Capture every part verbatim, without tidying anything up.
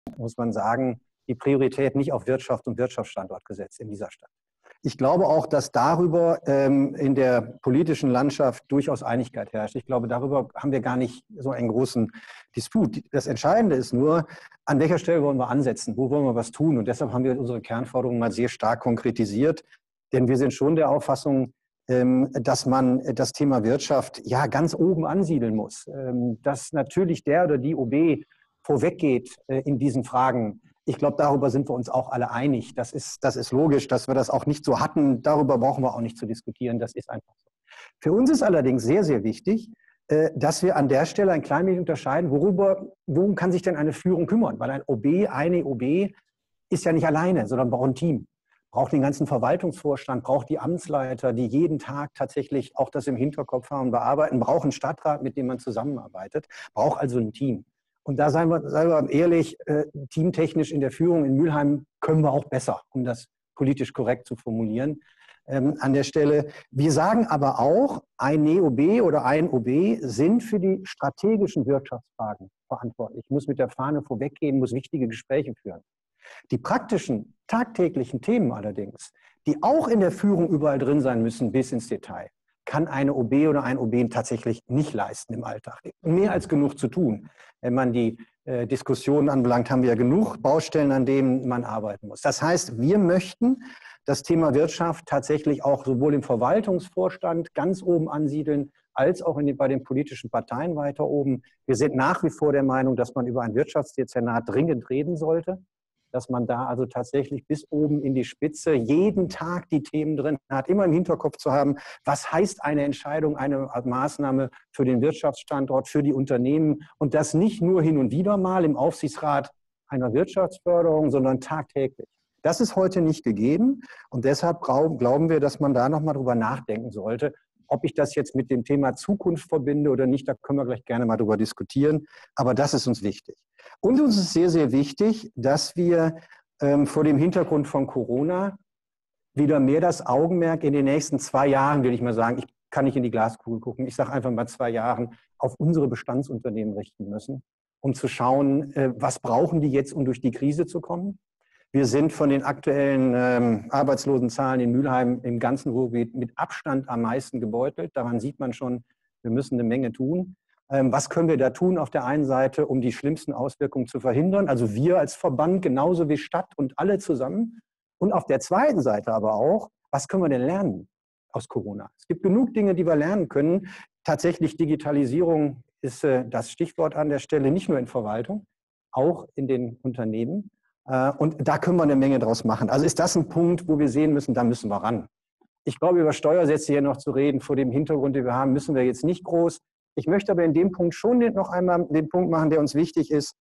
muss man sagen, die Priorität nicht auf Wirtschaft und Wirtschaftsstandort gesetzt in dieser Stadt. Ich glaube auch, dass darüber ähm, in der politischen Landschaft durchaus Einigkeit herrscht. Ich glaube, darüber haben wir gar nicht so einen großen Disput. Das Entscheidende ist nur, an welcher Stelle wollen wir ansetzen, wo wollen wir was tun. Und deshalb haben wir unsere Kernforderungen mal sehr stark konkretisiert. Denn wir sind schon der Auffassung, ähm, dass man das Thema Wirtschaft ja ganz oben ansiedeln muss. Ähm, dass natürlich der oder die O B vorweggeht äh, in diesen Fragen. Ich glaube, darüber sind wir uns auch alle einig. Das ist, das ist logisch, dass wir das auch nicht so hatten. Darüber brauchen wir auch nicht zu diskutieren. Das ist einfach so. Für uns ist allerdings sehr, sehr wichtig, dass wir an der Stelle ein klein wenig unterscheiden, worüber, worum kann sich denn eine Führung kümmern? Weil ein O B, eine O B ist ja nicht alleine, sondern braucht ein Team. Braucht den ganzen Verwaltungsvorstand, braucht die Amtsleiter, die jeden Tag tatsächlich auch das im Hinterkopf haben und bearbeiten, braucht einen Stadtrat, mit dem man zusammenarbeitet, braucht also ein Team. Und da seien wir, seien wir ehrlich, äh, teamtechnisch in der Führung in Mülheim können wir auch besser, um das politisch korrekt zu formulieren ähm, an der Stelle. Wir sagen aber auch, ein N E O B oder ein O B sind für die strategischen Wirtschaftsfragen verantwortlich, muss mit der Fahne vorweggehen, muss wichtige Gespräche führen. Die praktischen, tagtäglichen Themen allerdings, die auch in der Führung überall drin sein müssen, bis ins Detail, kann eine O B oder ein O B tatsächlich nicht leisten im Alltag. Mehr als genug zu tun. Wenn man die äh, Diskussionen anbelangt, haben wir ja genug Baustellen, an denen man arbeiten muss. Das heißt, wir möchten das Thema Wirtschaft tatsächlich auch sowohl im Verwaltungsvorstand ganz oben ansiedeln, als auch in den, bei den politischen Parteien weiter oben. Wir sind nach wie vor der Meinung, dass man über ein Wirtschaftsdezernat dringend reden sollte, dass man da also tatsächlich bis oben in die Spitze jeden Tag die Themen drin hat, immer im Hinterkopf zu haben, was heißt eine Entscheidung, eine Maßnahme für den Wirtschaftsstandort, für die Unternehmen und das nicht nur hin und wieder mal im Aufsichtsrat einer Wirtschaftsförderung, sondern tagtäglich. Das ist heute nicht gegeben und deshalb glauben wir, dass man da nochmal drüber nachdenken sollte, ob ich das jetzt mit dem Thema Zukunft verbinde oder nicht, da können wir gleich gerne mal drüber diskutieren, aber das ist uns wichtig. Und uns ist sehr, sehr wichtig, dass wir ähm, vor dem Hintergrund von Corona wieder mehr das Augenmerk in den nächsten zwei Jahren, will ich mal sagen, ich kann nicht in die Glaskugel gucken, ich sage einfach mal zwei Jahren, auf unsere Bestandsunternehmen richten müssen, um zu schauen, äh, was brauchen die jetzt, um durch die Krise zu kommen. Wir sind von den aktuellen ähm, Arbeitslosenzahlen in Mülheim im ganzen Ruhrgebiet mit Abstand am meisten gebeutelt. Daran sieht man schon, wir müssen eine Menge tun. Ähm, was können wir da tun auf der einen Seite, um die schlimmsten Auswirkungen zu verhindern? Also wir als Verband genauso wie Stadt und alle zusammen. Und auf der zweiten Seite aber auch, was können wir denn lernen aus Corona? Es gibt genug Dinge, die wir lernen können. Tatsächlich Digitalisierung ist äh, das Stichwort an der Stelle, nicht nur in Verwaltung, auch in den Unternehmen. Und da können wir eine Menge draus machen. Also ist das ein Punkt, wo wir sehen müssen, da müssen wir ran. Ich glaube, über Steuersätze hier noch zu reden, vor dem Hintergrund, den wir haben, müssen wir jetzt nicht groß. Ich möchte aber in dem Punkt schon noch einmal den Punkt machen, der uns wichtig ist.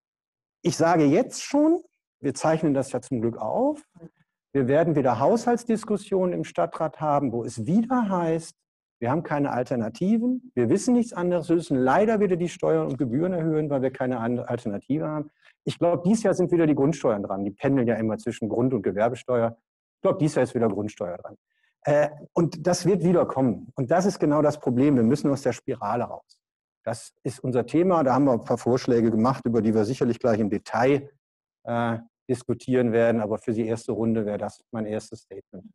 Ich sage jetzt schon, wir zeichnen das ja zum Glück auf, wir werden wieder Haushaltsdiskussionen im Stadtrat haben, wo es wieder heißt, wir haben keine Alternativen, wir wissen nichts anderes, wir müssen leider wieder die Steuern und Gebühren erhöhen, weil wir keine Alternative haben. Ich glaube, dieses Jahr sind wieder die Grundsteuern dran. Die pendeln ja immer zwischen Grund- und Gewerbesteuer. Ich glaube, dieses Jahr ist wieder Grundsteuer dran. Äh, und das wird wieder kommen. Und das ist genau das Problem. Wir müssen aus der Spirale raus. Das ist unser Thema. Da haben wir ein paar Vorschläge gemacht, über die wir sicherlich gleich im Detail äh, diskutieren werden. Aber für die erste Runde wäre das mein erstes Statement.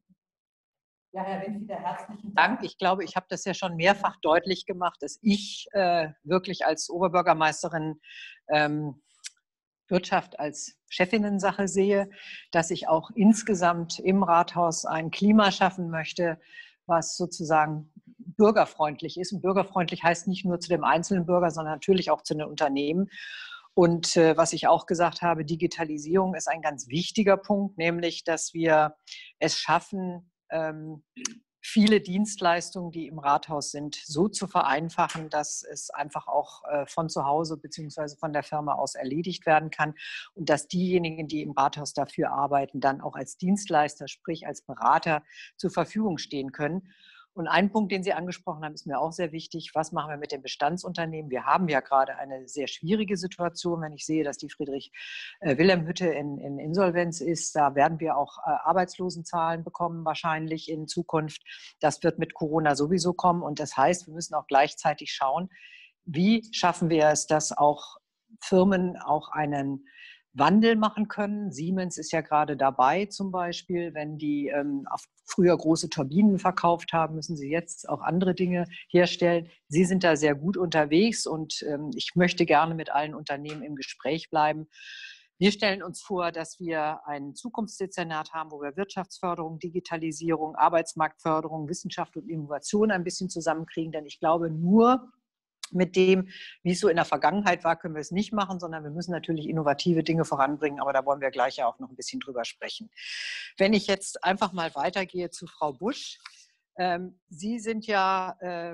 Ja, Herr Windfeder, herzlichen Dank. Ich glaube, ich habe das ja schon mehrfach deutlich gemacht, dass ich äh, wirklich als Oberbürgermeisterin ähm, Wirtschaft als Chefinnensache sehe, dass ich auch insgesamt im Rathaus ein Klima schaffen möchte, was sozusagen bürgerfreundlich ist. Und bürgerfreundlich heißt nicht nur zu dem einzelnen Bürger, sondern natürlich auch zu den Unternehmen. Und äh, was ich auch gesagt habe, Digitalisierung ist ein ganz wichtiger Punkt, nämlich, dass wir es schaffen, ähm, viele Dienstleistungen, die im Rathaus sind, so zu vereinfachen, dass es einfach auch äh, von zu Hause bzw. von der Firma aus erledigt werden kann und dass diejenigen, die im Rathaus dafür arbeiten, dann auch als Dienstleister, sprich als Berater zur Verfügung stehen können. Und ein Punkt, den Sie angesprochen haben, ist mir auch sehr wichtig. Was machen wir mit den Bestandsunternehmen? Wir haben ja gerade eine sehr schwierige Situation, wenn ich sehe, dass die Friedrich-Wilhelm-Hütte in, in Insolvenz ist. Da werden wir auch äh, Arbeitslosenzahlen bekommen, wahrscheinlich in Zukunft. Das wird mit Corona sowieso kommen. Und das heißt, wir müssen auch gleichzeitig schauen, wie schaffen wir es, dass auch Firmen auch einen Wandel machen können. Siemens ist ja gerade dabei zum Beispiel, wenn die ähm, auf früher große Turbinen verkauft haben, müssen sie jetzt auch andere Dinge herstellen. Sie sind da sehr gut unterwegs und ähm, ich möchte gerne mit allen Unternehmen im Gespräch bleiben. Wir stellen uns vor, dass wir ein Zukunftsdezernat haben, wo wir Wirtschaftsförderung, Digitalisierung, Arbeitsmarktförderung, Wissenschaft und Innovation ein bisschen zusammenkriegen. Denn ich glaube, nur mit dem, wie es so in der Vergangenheit war, können wir es nicht machen, sondern wir müssen natürlich innovative Dinge voranbringen, aber da wollen wir gleich ja auch noch ein bisschen drüber sprechen. Wenn ich jetzt einfach mal weitergehe zu Frau Busch. Ähm, Sie sind ja äh,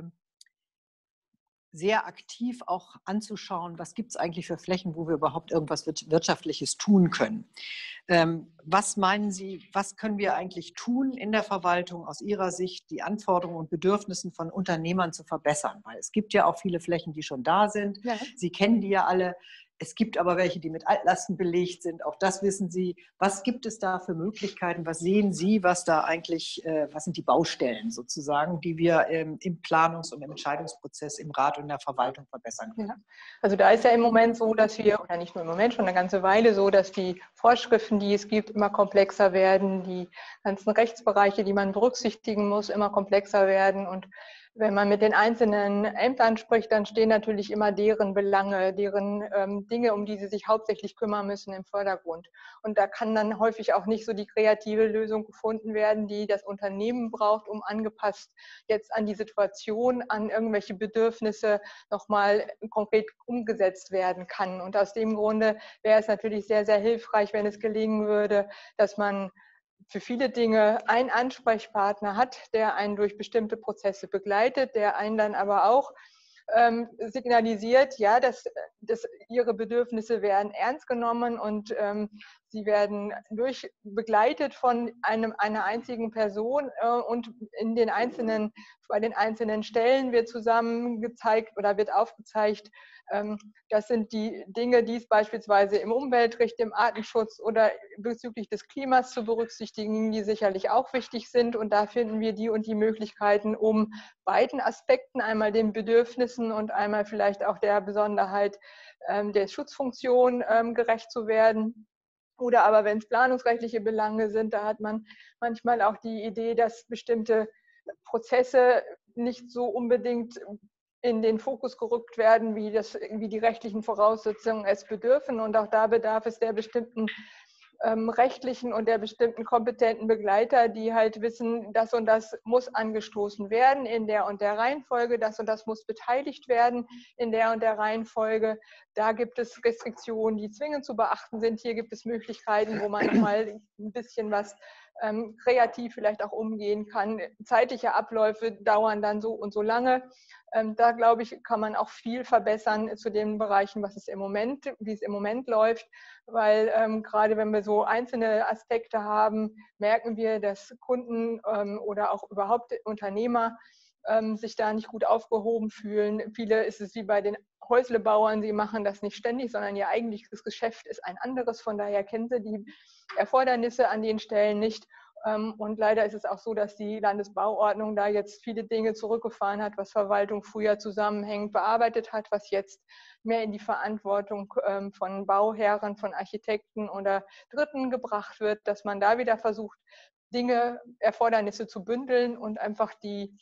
sehr aktiv auch anzuschauen, was gibt es eigentlich für Flächen, wo wir überhaupt irgendwas Wirtschaftliches tun können. Ähm, was meinen Sie, was können wir eigentlich tun in der Verwaltung aus Ihrer Sicht, die Anforderungen und Bedürfnisse von Unternehmern zu verbessern? Weil es gibt ja auch viele Flächen, die schon da sind. Ja. Sie kennen die ja alle. Es gibt aber welche, die mit Altlasten belegt sind. Auch das wissen Sie. Was gibt es da für Möglichkeiten? Was sehen Sie, was da eigentlich, äh, was sind die Baustellen sozusagen, die wir ähm, im Planungs- und im Entscheidungsprozess im Rat und in der Verwaltung verbessern können? Ja. Also da ist ja im Moment so, dass wir, oder nicht nur im Moment, schon eine ganze Weile so, dass die Vorschriften, die es gibt, immer komplexer werden, die ganzen Rechtsbereiche, die man berücksichtigen muss, immer komplexer werden. Und wenn man mit den einzelnen Ämtern spricht, dann stehen natürlich immer deren Belange, deren ähm, Dinge, um die sie sich hauptsächlich kümmern müssen, im Vordergrund. Und da kann dann häufig auch nicht so die kreative Lösung gefunden werden, die das Unternehmen braucht, um angepasst jetzt an die Situation, an irgendwelche Bedürfnisse nochmal konkret umgesetzt werden kann. Und aus dem Grunde wäre es natürlich sehr, sehr hilfreich, wenn es gelingen würde, dass man für viele Dinge einen Ansprechpartner hat, der einen durch bestimmte Prozesse begleitet, der einen dann aber auch ähm, signalisiert, ja, dass, dass ihre Bedürfnisse werden ernst genommen und ähm, sie werden durch begleitet von einem, einer einzigen Person äh, und in den einzelnen, bei den einzelnen Stellen wird zusammen gezeigt oder wird aufgezeigt, ähm, das sind die Dinge, die es beispielsweise im Umweltrecht, im Artenschutz oder bezüglich des Klimas zu berücksichtigen, die sicherlich auch wichtig sind. Und da finden wir die und die Möglichkeiten, um beiden Aspekten, einmal den Bedürfnissen und einmal vielleicht auch der Besonderheit ähm, der Schutzfunktion ähm, gerecht zu werden. Oder aber wenn es planungsrechtliche Belange sind, da hat man manchmal auch die Idee, dass bestimmte Prozesse nicht so unbedingt in den Fokus gerückt werden, wie, das, wie die rechtlichen Voraussetzungen es bedürfen. Und auch da bedarf es der bestimmten ähm, rechtlichen und der bestimmten kompetenten Begleiter, die halt wissen, das und das muss angestoßen werden in der und der Reihenfolge, das und das muss beteiligt werden in der und der Reihenfolge. Da gibt es Restriktionen, die zwingend zu beachten sind. Hier gibt es Möglichkeiten, wo man nochmal ein bisschen was ähm, kreativ vielleicht auch umgehen kann. Zeitliche Abläufe dauern dann so und so lange. Ähm, da, glaube ich, kann man auch viel verbessern zu den Bereichen, was es im Moment, wie es im Moment läuft, weil ähm, gerade wenn wir so einzelne Aspekte haben, merken wir, dass Kunden ähm, oder auch überhaupt Unternehmer ähm, sich da nicht gut aufgehoben fühlen. Viele ist es wie bei den Häuslebauern, sie machen das nicht ständig, sondern ihr eigentliches Geschäft ist ein anderes. Von daher kennen sie die Erfordernisse an den Stellen nicht. Und leider ist es auch so, dass die Landesbauordnung da jetzt viele Dinge zurückgefahren hat, was Verwaltung früher zusammenhängend bearbeitet hat, was jetzt mehr in die Verantwortung von Bauherren, von Architekten oder Dritten gebracht wird, dass man da wieder versucht, Dinge, Erfordernisse zu bündeln und einfach die,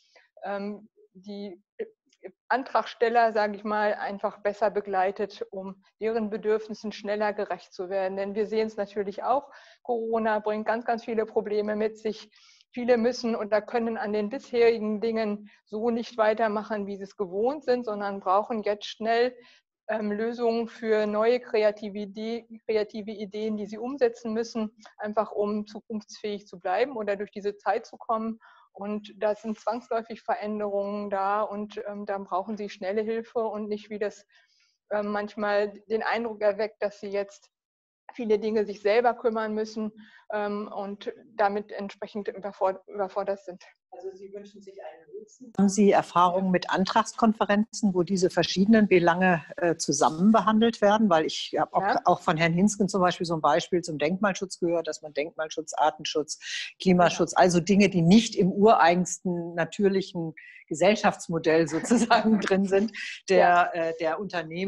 die Antragsteller, sage ich mal, einfach besser begleitet, um deren Bedürfnissen schneller gerecht zu werden. Denn wir sehen es natürlich auch, Corona bringt ganz, ganz viele Probleme mit sich. Viele müssen oder können an den bisherigen Dingen so nicht weitermachen, wie sie es gewohnt sind, sondern brauchen jetzt schnell ähm, Lösungen für neue kreative, Idee, kreative Ideen, die sie umsetzen müssen, einfach um zukunftsfähig zu bleiben oder durch diese Zeit zu kommen. Und da sind zwangsläufig Veränderungen da und ähm, dann brauchen sie schnelle Hilfe und nicht, wie das ähm, manchmal den Eindruck erweckt, dass sie jetzt viele Dinge sich selber kümmern müssen ähm, und damit entsprechend überfordert sind. Also Sie wünschen sich einen Nutzen. Haben Sie Erfahrungen mit Antragskonferenzen, wo diese verschiedenen Belange äh, zusammen behandelt werden? Weil ich habe auch, ja. auch von Herrn Hinsken zum Beispiel so ein Beispiel zum Denkmalschutz gehört, dass man Denkmalschutz, Artenschutz, Klimaschutz, ja. also Dinge, die nicht im ureigensten natürlichen Gesellschaftsmodell sozusagen drin sind, der, ja. äh, der Unternehmen,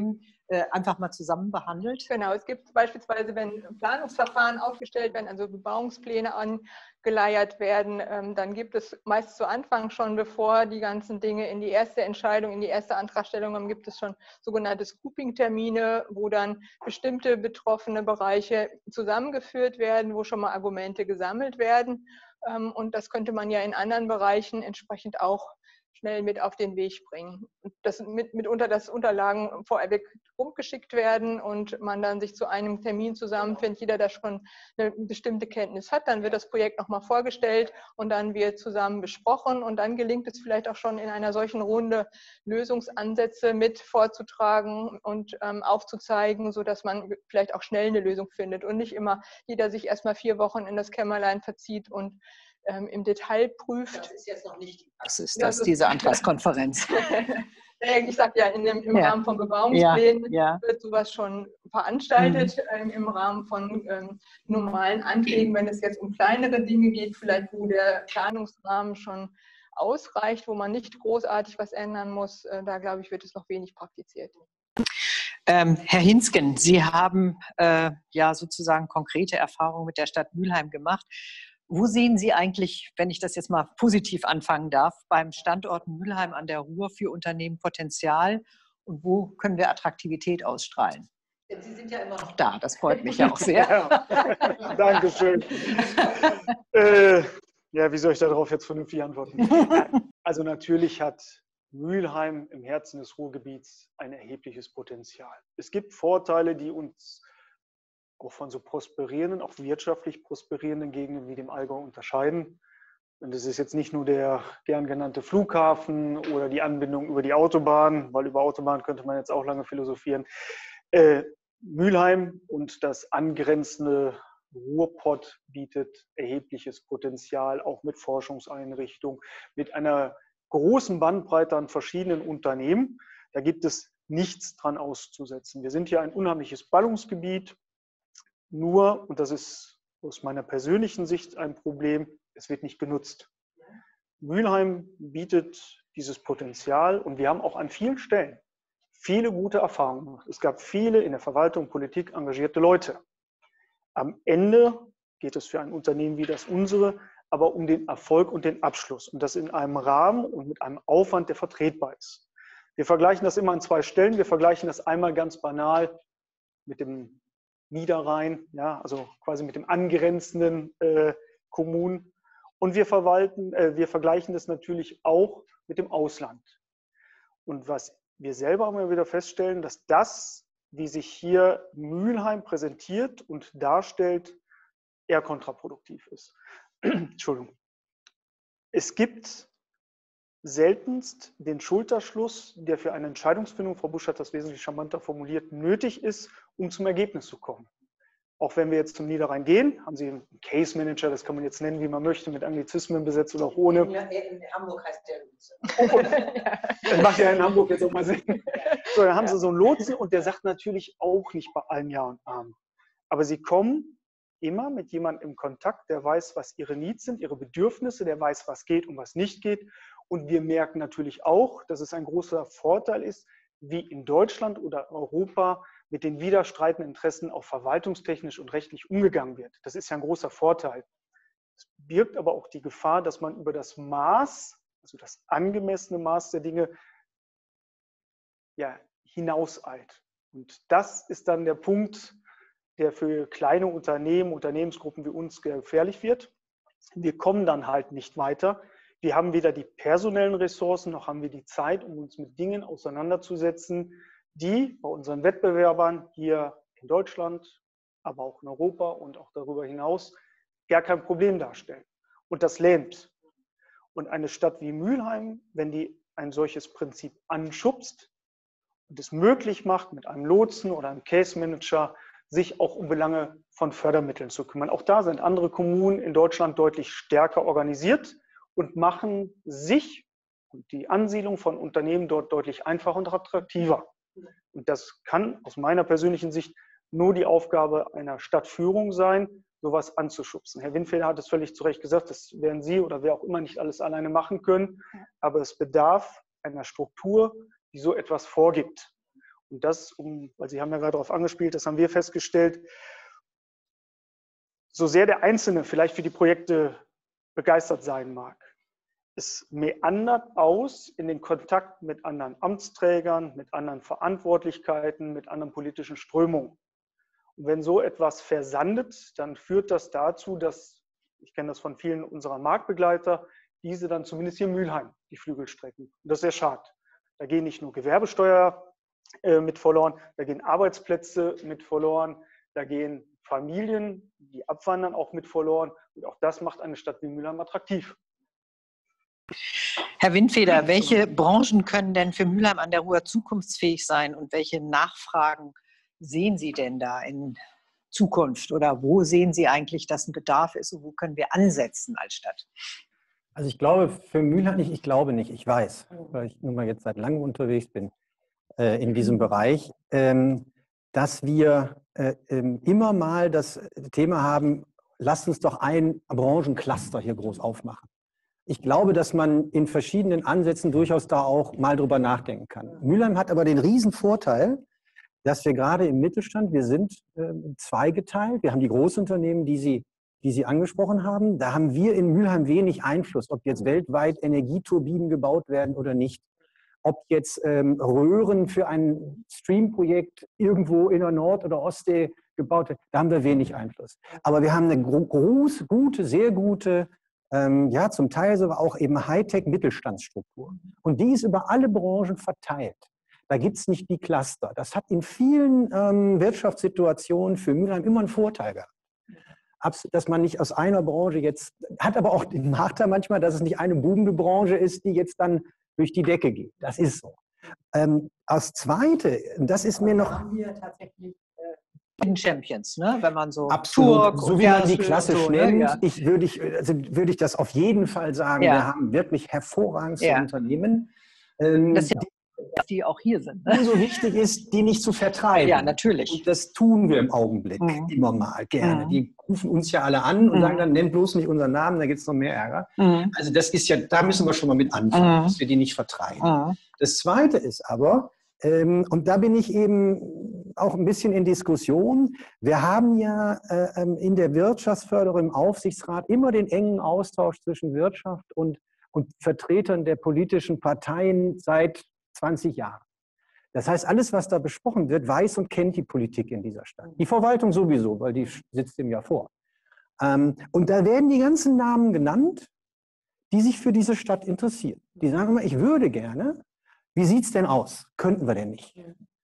einfach mal zusammen behandelt? Genau, es gibt beispielsweise, wenn Planungsverfahren aufgestellt werden, also Bebauungspläne angeleiert werden, dann gibt es meist zu Anfang schon, bevor die ganzen Dinge in die erste Entscheidung, in die erste Antragstellung kommen, gibt es schon sogenannte Scooping-Termine, wo dann bestimmte betroffene Bereiche zusammengeführt werden, wo schon mal Argumente gesammelt werden. Und das könnte man ja in anderen Bereichen entsprechend auch schnell mit auf den Weg bringen. Und das mit, mitunter, dass Unterlagen vorweg rumgeschickt werden und man dann sich zu einem Termin zusammenfindet, jeder, der schon eine bestimmte Kenntnis hat, dann wird das Projekt nochmal vorgestellt und dann wird zusammen besprochen und dann gelingt es vielleicht auch schon in einer solchen Runde Lösungsansätze mit vorzutragen und ähm, aufzuzeigen, sodass man vielleicht auch schnell eine Lösung findet und nicht immer jeder sich erstmal vier Wochen in das Kämmerlein verzieht und ähm, im Detail prüft. Das ist jetzt noch nicht die Praxis, das ist diese Antragskonferenz. Ich sage ja, in dem, im ja. Rahmen von Bebauungsplänen ja, ja. wird sowas schon veranstaltet, mhm. ähm, im Rahmen von ähm, normalen Anträgen, wenn es jetzt um kleinere Dinge geht, vielleicht wo der Planungsrahmen schon ausreicht, wo man nicht großartig was ändern muss, äh, da glaube ich, wird es noch wenig praktiziert. Ähm, Herr Hinsken, Sie haben äh, ja sozusagen konkrete Erfahrungen mit der Stadt Mülheim gemacht. Wo sehen Sie eigentlich, wenn ich das jetzt mal positiv anfangen darf, beim Standort Mülheim an der Ruhr für Unternehmen Potenzial und wo können wir Attraktivität ausstrahlen? Sie sind ja immer noch da, das freut mich ja auch sehr. Ja, Dankeschön. äh, ja, wie soll ich darauf jetzt vernünftig antworten? Also natürlich hat Mülheim im Herzen des Ruhrgebiets ein erhebliches Potenzial. Es gibt Vorteile, die uns auch von so prosperierenden, auch wirtschaftlich prosperierenden Gegenden wie dem Allgäu unterscheiden. Und das ist jetzt nicht nur der gern genannte Flughafen oder die Anbindung über die Autobahn, weil über Autobahn könnte man jetzt auch lange philosophieren. Äh, Mülheim und das angrenzende Ruhrpott bietet erhebliches Potenzial, auch mit Forschungseinrichtungen, mit einer großen Bandbreite an verschiedenen Unternehmen. Da gibt es nichts dran auszusetzen. Wir sind hier ein unheimliches Ballungsgebiet. Nur, und das ist aus meiner persönlichen Sicht ein Problem, es wird nicht genutzt. Mülheim bietet dieses Potenzial und wir haben auch an vielen Stellen viele gute Erfahrungen gemacht. Es gab viele in der Verwaltung, Politik engagierte Leute. Am Ende geht es für ein Unternehmen wie das unsere aber um den Erfolg und den Abschluss und das in einem Rahmen und mit einem Aufwand, der vertretbar ist. Wir vergleichen das immer an zwei Stellen. Wir vergleichen das einmal ganz banal mit dem Niederrhein, ja, also quasi mit dem angrenzenden äh, Kommunen. Und wir, verwalten, äh, wir vergleichen das natürlich auch mit dem Ausland. Und was wir selber immer wieder feststellen, dass das, wie sich hier Mülheim präsentiert und darstellt, eher kontraproduktiv ist. Entschuldigung. Es gibt seltenst den Schulterschluss, der für eine Entscheidungsfindung, Frau Busch hat das wesentlich charmanter formuliert, nötig ist, um zum Ergebnis zu kommen. Auch wenn wir jetzt zum Niederrhein gehen, haben Sie einen Case Manager, das kann man jetzt nennen, wie man möchte, mit Anglizismen besetzt oder auch ohne. Ja, in Hamburg heißt der Lotse. Oh, das macht ja in Hamburg jetzt auch mal Sinn. So, dann haben Sie so einen Lotsen und der sagt natürlich auch nicht bei allem Ja und Amen. Aber Sie kommen immer mit jemandem in Kontakt, der weiß, was Ihre Needs sind, Ihre Bedürfnisse, der weiß, was geht und was nicht geht. Und wir merken natürlich auch, dass es ein großer Vorteil ist, wie in Deutschland oder Europa mit den widerstreitenden Interessen auch verwaltungstechnisch und rechtlich umgegangen wird. Das ist ja ein großer Vorteil. Es birgt aber auch die Gefahr, dass man über das Maß, also das angemessene Maß der Dinge, ja, hinauseilt. Und das ist dann der Punkt, der für kleine Unternehmen, Unternehmensgruppen wie uns gefährlich wird. Wir kommen dann halt nicht weiter. Wir haben weder die personellen Ressourcen, noch haben wir die Zeit, um uns mit Dingen auseinanderzusetzen, die bei unseren Wettbewerbern hier in Deutschland, aber auch in Europa und auch darüber hinaus gar kein Problem darstellen. Und das lähmt. Und eine Stadt wie Mülheim, wenn die ein solches Prinzip anschubst und es möglich macht, mit einem Lotsen oder einem Case Manager sich auch um Belange von Fördermitteln zu kümmern. Auch da sind andere Kommunen in Deutschland deutlich stärker organisiert und machen sich und die Ansiedlung von Unternehmen dort deutlich einfacher und attraktiver. Und das kann aus meiner persönlichen Sicht nur die Aufgabe einer Stadtführung sein, sowas anzuschubsen. Herr Windfelder hat es völlig zu Recht gesagt, das werden Sie oder wer auch immer nicht alles alleine machen können, aber es bedarf einer Struktur, die so etwas vorgibt. Und das, um, weil Sie haben ja gerade darauf angespielt, das haben wir festgestellt, so sehr der Einzelne vielleicht für die Projekte begeistert sein mag, es meandert aus in den Kontakt mit anderen Amtsträgern, mit anderen Verantwortlichkeiten, mit anderen politischen Strömungen. Und wenn so etwas versandet, dann führt das dazu, dass, ich kenne das von vielen unserer Marktbegleiter, diese dann zumindest hier in Mülheim die Flügel strecken. Und das ist sehr schade. Da gehen nicht nur Gewerbesteuer äh, mit verloren, da gehen Arbeitsplätze mit verloren, da gehen Familien, die abwandern, auch mit verloren. Und auch das macht eine Stadt wie Mülheim attraktiv. Herr Windfeder, welche Branchen können denn für Mülheim an der Ruhr zukunftsfähig sein und welche Nachfragen sehen Sie denn da in Zukunft? Oder wo sehen Sie eigentlich, dass ein Bedarf ist und wo können wir ansetzen als Stadt? Also ich glaube für Mülheim nicht, ich glaube nicht, ich weiß, weil ich nun mal jetzt seit langem unterwegs bin äh, in diesem Bereich, ähm, dass wir äh, ähm, immer mal das Thema haben, lasst uns doch ein Branchencluster hier groß aufmachen. Ich glaube, dass man in verschiedenen Ansätzen durchaus da auch mal drüber nachdenken kann. Mülheim hat aber den riesen Vorteil, dass wir gerade im Mittelstand, wir sind äh, zweigeteilt, wir haben die Großunternehmen, die Sie, die Sie angesprochen haben, da haben wir in Mülheim wenig Einfluss, ob jetzt weltweit Energieturbinen gebaut werden oder nicht, ob jetzt ähm, Röhren für ein Streamprojekt irgendwo in der Nord- oder Ostsee gebaut werden, da haben wir wenig Einfluss. Aber wir haben eine große, gute, sehr gute, ähm, ja zum Teil sogar auch eben Hightech-Mittelstandsstruktur. Und die ist über alle Branchen verteilt. Da gibt es nicht die Cluster. Das hat in vielen ähm, Wirtschaftssituationen für Mülheim immer einen Vorteil gehabt. Dass man nicht aus einer Branche jetzt, hat aber auch den Nachteil manchmal, dass es nicht eine boomende Branche ist, die jetzt dann durch die Decke geht. Das ist so. Ähm, als Zweite, das ist mir noch... Haben wir tatsächlich äh, Champions, ne? Wenn man so... Absolut, so wie man die klassisch so, nennt, ne? Ja. ich, würde, ich, also würde ich das auf jeden Fall sagen. Ja. Wir haben wirklich hervorragendste Ja. Unternehmen. Ähm, Das ist ja dass die auch hier sind. Ne? So wichtig ist, die nicht zu vertreiben. Ja, natürlich. Und das tun wir im Augenblick Mhm. immer mal gerne. Mhm. Die rufen uns ja alle an und Mhm. sagen dann, nennt bloß nicht unseren Namen, da gibt es noch mehr Ärger. Mhm. Also das ist ja, da müssen wir schon mal mit anfangen, Mhm. dass wir die nicht vertreiben. Mhm. Das Zweite ist aber, ähm, und da bin ich eben auch ein bisschen in Diskussion, wir haben ja äh, in der Wirtschaftsförderung im Aufsichtsrat immer den engen Austausch zwischen Wirtschaft und, und Vertretern der politischen Parteien seit zwanzig Jahren. Das heißt, alles, was da besprochen wird, weiß und kennt die Politik in dieser Stadt. Die Verwaltung sowieso, weil die sitzt dem ja vor. Ähm, und da werden die ganzen Namen genannt, die sich für diese Stadt interessieren. Die sagen immer, ich würde gerne, wie sieht es denn aus? Könnten wir denn nicht?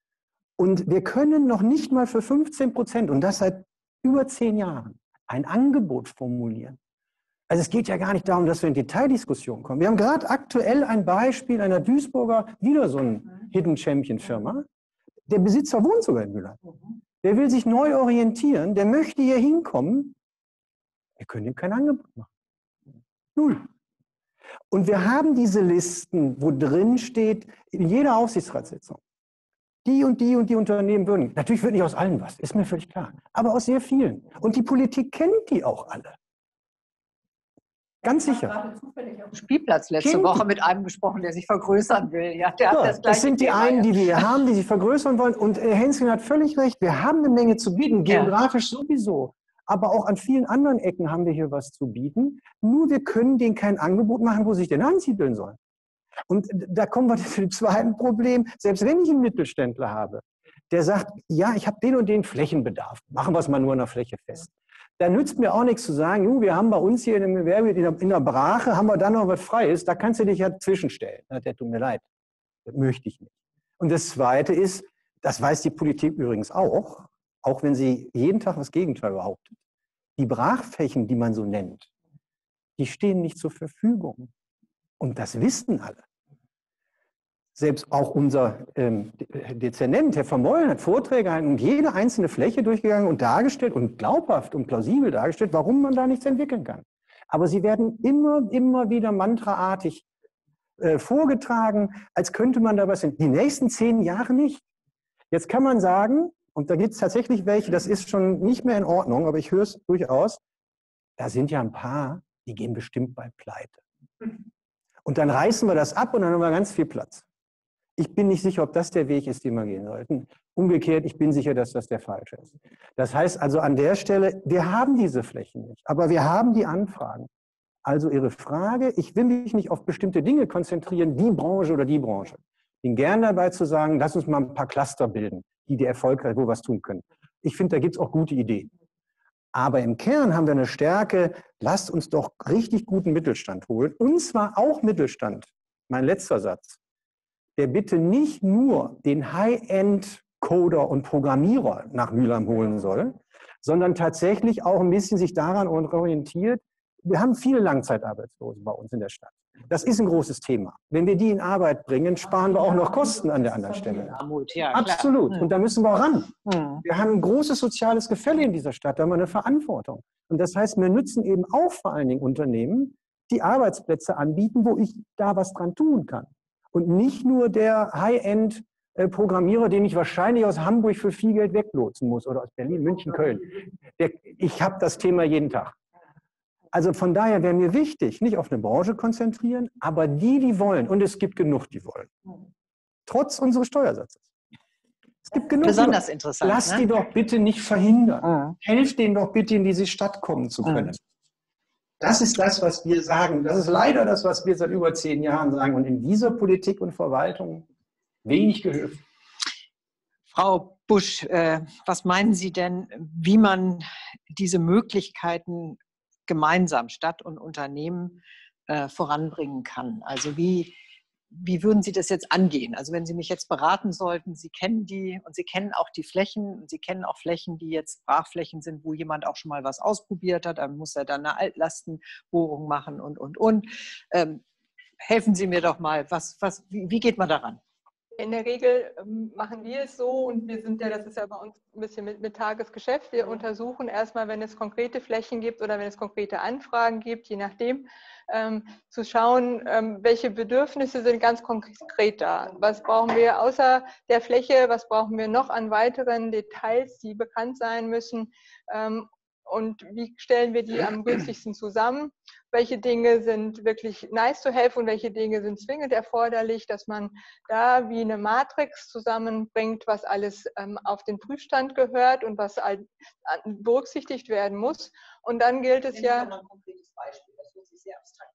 Und wir können noch nicht mal für fünfzehn Prozent, und das seit über zehn Jahren, ein Angebot formulieren. Also es geht ja gar nicht darum, dass wir in Detaildiskussionen kommen. Wir haben gerade aktuell ein Beispiel einer Duisburger, wieder so eine Hidden Champion Firma. Der Besitzer wohnt sogar in Mülheim. Der will sich neu orientieren, der möchte hier hinkommen. Wir können ihm kein Angebot machen. Null. Und wir haben diese Listen, wo drin steht, in jeder Aufsichtsratssitzung, die und die und die Unternehmen würden. Natürlich wird nicht aus allen was, ist mir völlig klar. Aber aus sehr vielen. Und die Politik kennt die auch alle. Ganz sicher. Ich habe gerade zufällig auf dem Spielplatz letzte Kind. Woche mit einem gesprochen, der sich vergrößern will. Ja, der Ja, hat das, das sind die Thema, einen, ja. die wir haben, die sich vergrößern wollen. Und Herr Hensken hat völlig recht, wir haben eine Menge zu bieten, Ja. geografisch sowieso. Aber auch an vielen anderen Ecken haben wir hier was zu bieten. Nur wir können denen kein Angebot machen, wo sie sich denn ansiedeln sollen. Und da kommen wir zu dem zweiten Problem. Selbst wenn ich einen Mittelständler habe, der sagt, ja, ich habe den und den Flächenbedarf. Machen wir es mal nur an der Fläche fest. Da nützt mir auch nichts zu sagen, ju, wir haben bei uns hier in dem Gewerbe, in der, in der Brache, haben wir da noch was Freies, da kannst du dich ja zwischenstellen. Das tut mir leid. Das möchte ich nicht. Und das Zweite ist, das weiß die Politik übrigens auch, auch wenn sie jeden Tag das Gegenteil behauptet. Die Brachflächen, die man so nennt, die stehen nicht zur Verfügung. Und das wissen alle. Selbst auch unser ähm, Dezernent, Herr Vermeulen, hat Vorträge gehalten und jede einzelne Fläche durchgegangen und dargestellt und glaubhaft und plausibel dargestellt, warum man da nichts entwickeln kann. Aber sie werden immer, immer wieder mantraartig äh, vorgetragen, als könnte man da was in die nächsten zehn Jahre nicht. Jetzt kann man sagen, und da gibt es tatsächlich welche, das ist schon nicht mehr in Ordnung, aber ich höre es durchaus, da sind ja ein paar, die gehen bestimmt bald pleite. Und dann reißen wir das ab und dann haben wir ganz viel Platz. Ich bin nicht sicher, ob das der Weg ist, den wir gehen sollten. Umgekehrt, ich bin sicher, dass das der falsche ist. Das heißt also an der Stelle, wir haben diese Flächen nicht, aber wir haben die Anfragen. Also Ihre Frage, ich will mich nicht auf bestimmte Dinge konzentrieren, die Branche oder die Branche. Ich bin gern dabei zu sagen, lass uns mal ein paar Cluster bilden, die die erfolgreich wo was tun können. Ich finde, da gibt es auch gute Ideen. Aber im Kern haben wir eine Stärke, lasst uns doch richtig guten Mittelstand holen. Und zwar auch Mittelstand, mein letzter Satz, der bitte nicht nur den High-End-Coder und Programmierer nach Mülheim holen soll, sondern tatsächlich auch ein bisschen sich daran orientiert. Wir haben viele Langzeitarbeitslose bei uns in der Stadt. Das ist ein großes Thema. Wenn wir die in Arbeit bringen, sparen wir auch noch Kosten an der anderen Stelle. Armut, ja, absolut. Klar. Und da müssen wir ran. Hm. Wir haben ein großes soziales Gefälle in dieser Stadt, da haben wir eine Verantwortung. Und das heißt, wir nützen eben auch vor allen Dingen Unternehmen, die Arbeitsplätze anbieten, wo ich da was dran tun kann. Und nicht nur der High-End-Programmierer, den ich wahrscheinlich aus Hamburg für viel Geld weglotsen muss oder aus Berlin, München, Köln. Der, ich habe das Thema jeden Tag. Also von daher wäre mir wichtig, nicht auf eine Branche konzentrieren, aber die, die wollen, und es gibt genug, die wollen, trotz unseres Steuersatzes. Es gibt genug. Besonders die, interessant. Lasst ne? die doch bitte nicht verhindern. Mhm. Helft denen doch bitte, in diese Stadt kommen zu können. Mhm. Das ist das, was wir sagen. Das ist leider das, was wir seit über zehn Jahren sagen. Und in dieser Politik und Verwaltung wenig gehört. Frau Busch, äh, was meinen Sie denn, wie man diese Möglichkeiten gemeinsam, Stadt und Unternehmen, äh, voranbringen kann? Also wie, wie würden Sie das jetzt angehen? Also wenn Sie mich jetzt beraten sollten, Sie kennen die und Sie kennen auch die Flächen und Sie kennen auch Flächen, die jetzt Brachflächen sind, wo jemand auch schon mal was ausprobiert hat, dann muss er dann eine Altlastenbohrung machen und, und, und. Ähm, helfen Sie mir doch mal, was, was, wie, wie geht man daran? In der Regel machen wir es so, und wir sind ja, das ist ja bei uns ein bisschen mit, mit Tagesgeschäft, wir untersuchen erstmal, wenn es konkrete Flächen gibt oder wenn es konkrete Anfragen gibt, je nachdem, ähm, zu schauen, ähm, welche Bedürfnisse sind ganz konkret da. Was brauchen wir außer der Fläche, was brauchen wir noch an weiteren Details, die bekannt sein müssen, ähm, und wie stellen wir die am günstigsten zusammen? Welche Dinge sind wirklich nice to have und welche Dinge sind zwingend erforderlich, dass man da wie eine Matrix zusammenbringt, was alles ähm, auf den Prüfstand gehört und was berücksichtigt werden muss. Und dann gilt es ja... Ein konkretes Beispiel, das wird sich sehr abstrakt.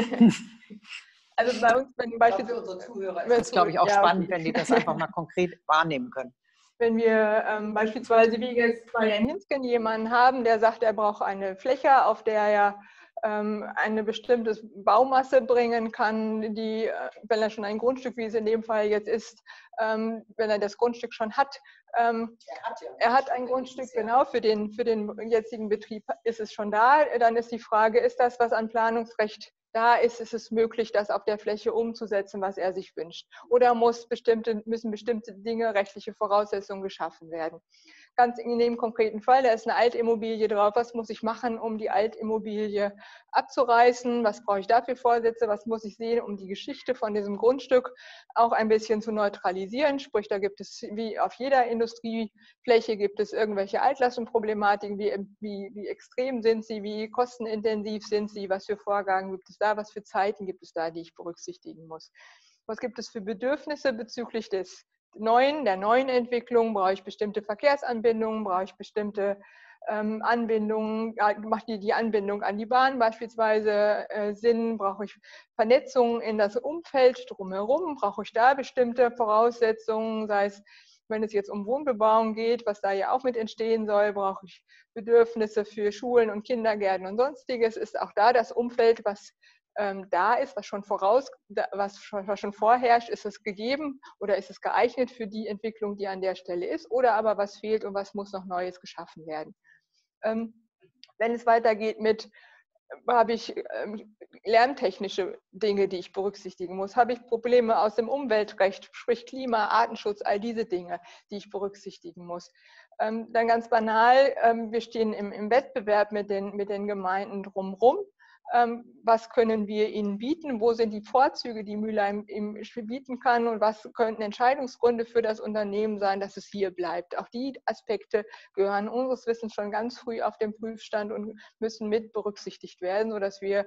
Also bei uns, wenn Beispiel für unsere Zuhörer ist das, glaube ich, auch ja, spannend, okay. wenn die das einfach mal konkret wahrnehmen können. Wenn wir ähm, beispielsweise wie jetzt bei Herrn Hinsken jemanden haben, der sagt, er braucht eine Fläche, auf der er ähm, eine bestimmte Baumasse bringen kann, die, äh, wenn er schon ein Grundstück, wie es in dem Fall jetzt ist, ähm, wenn er das Grundstück schon hat, ähm, er, hat ja. er hat ein Grundstück, genau, für den, für den jetzigen Betrieb ist es schon da. Dann ist die Frage, ist das, was an Planungsrecht da ist, ist es möglich, das auf der Fläche umzusetzen, was er sich wünscht. Oder muss bestimmte, müssen bestimmte Dinge, rechtliche Voraussetzungen geschaffen werden. Ganz in dem konkreten Fall, da ist eine Altimmobilie drauf. Was muss ich machen, um die Altimmobilie abzureißen? Was brauche ich dafür Vorsätze? Was muss ich sehen, um die Geschichte von diesem Grundstück auch ein bisschen zu neutralisieren? Sprich, da gibt es, wie auf jeder Industriefläche, gibt es irgendwelche Altlastenproblematiken. Wie, wie, wie extrem sind sie? Wie kostenintensiv sind sie? Was für Vorgaben gibt es da? Was für Zeiten gibt es da, die ich berücksichtigen muss? Was gibt es für Bedürfnisse bezüglich des neuen, der neuen Entwicklung? Brauche ich bestimmte Verkehrsanbindungen? Brauche ich bestimmte ähm, Anbindungen? Macht die, die Anbindung an die Bahn beispielsweise äh, Sinn? Brauche ich Vernetzung in das Umfeld drumherum? Brauche ich da bestimmte Voraussetzungen? Sei es, wenn es jetzt um Wohnbebauung geht, was da ja auch mit entstehen soll, brauche ich Bedürfnisse für Schulen und Kindergärten und Sonstiges. Ist auch da das Umfeld, was ähm, da ist, was schon voraus, was schon, was schon vorherrscht, ist es gegeben oder ist es geeignet für die Entwicklung, die an der Stelle ist, oder aber was fehlt und was muss noch Neues geschaffen werden. Ähm, wenn es weitergeht mit, habe ich ähm, lärmtechnische Dinge, die ich berücksichtigen muss? Habe ich Probleme aus dem Umweltrecht, sprich Klima, Artenschutz, all diese Dinge, die ich berücksichtigen muss? Ähm, dann ganz banal, ähm, wir stehen im, im Wettbewerb mit den, mit den Gemeinden drumherum. Ähm, was können wir ihnen bieten? Wo sind die Vorzüge, die Mülheim ihm bieten kann? Und was könnten Entscheidungsgründe für das Unternehmen sein, dass es hier bleibt? Auch die Aspekte gehören unseres Wissens schon ganz früh auf dem Prüfstand und müssen mit berücksichtigt werden, sodass wir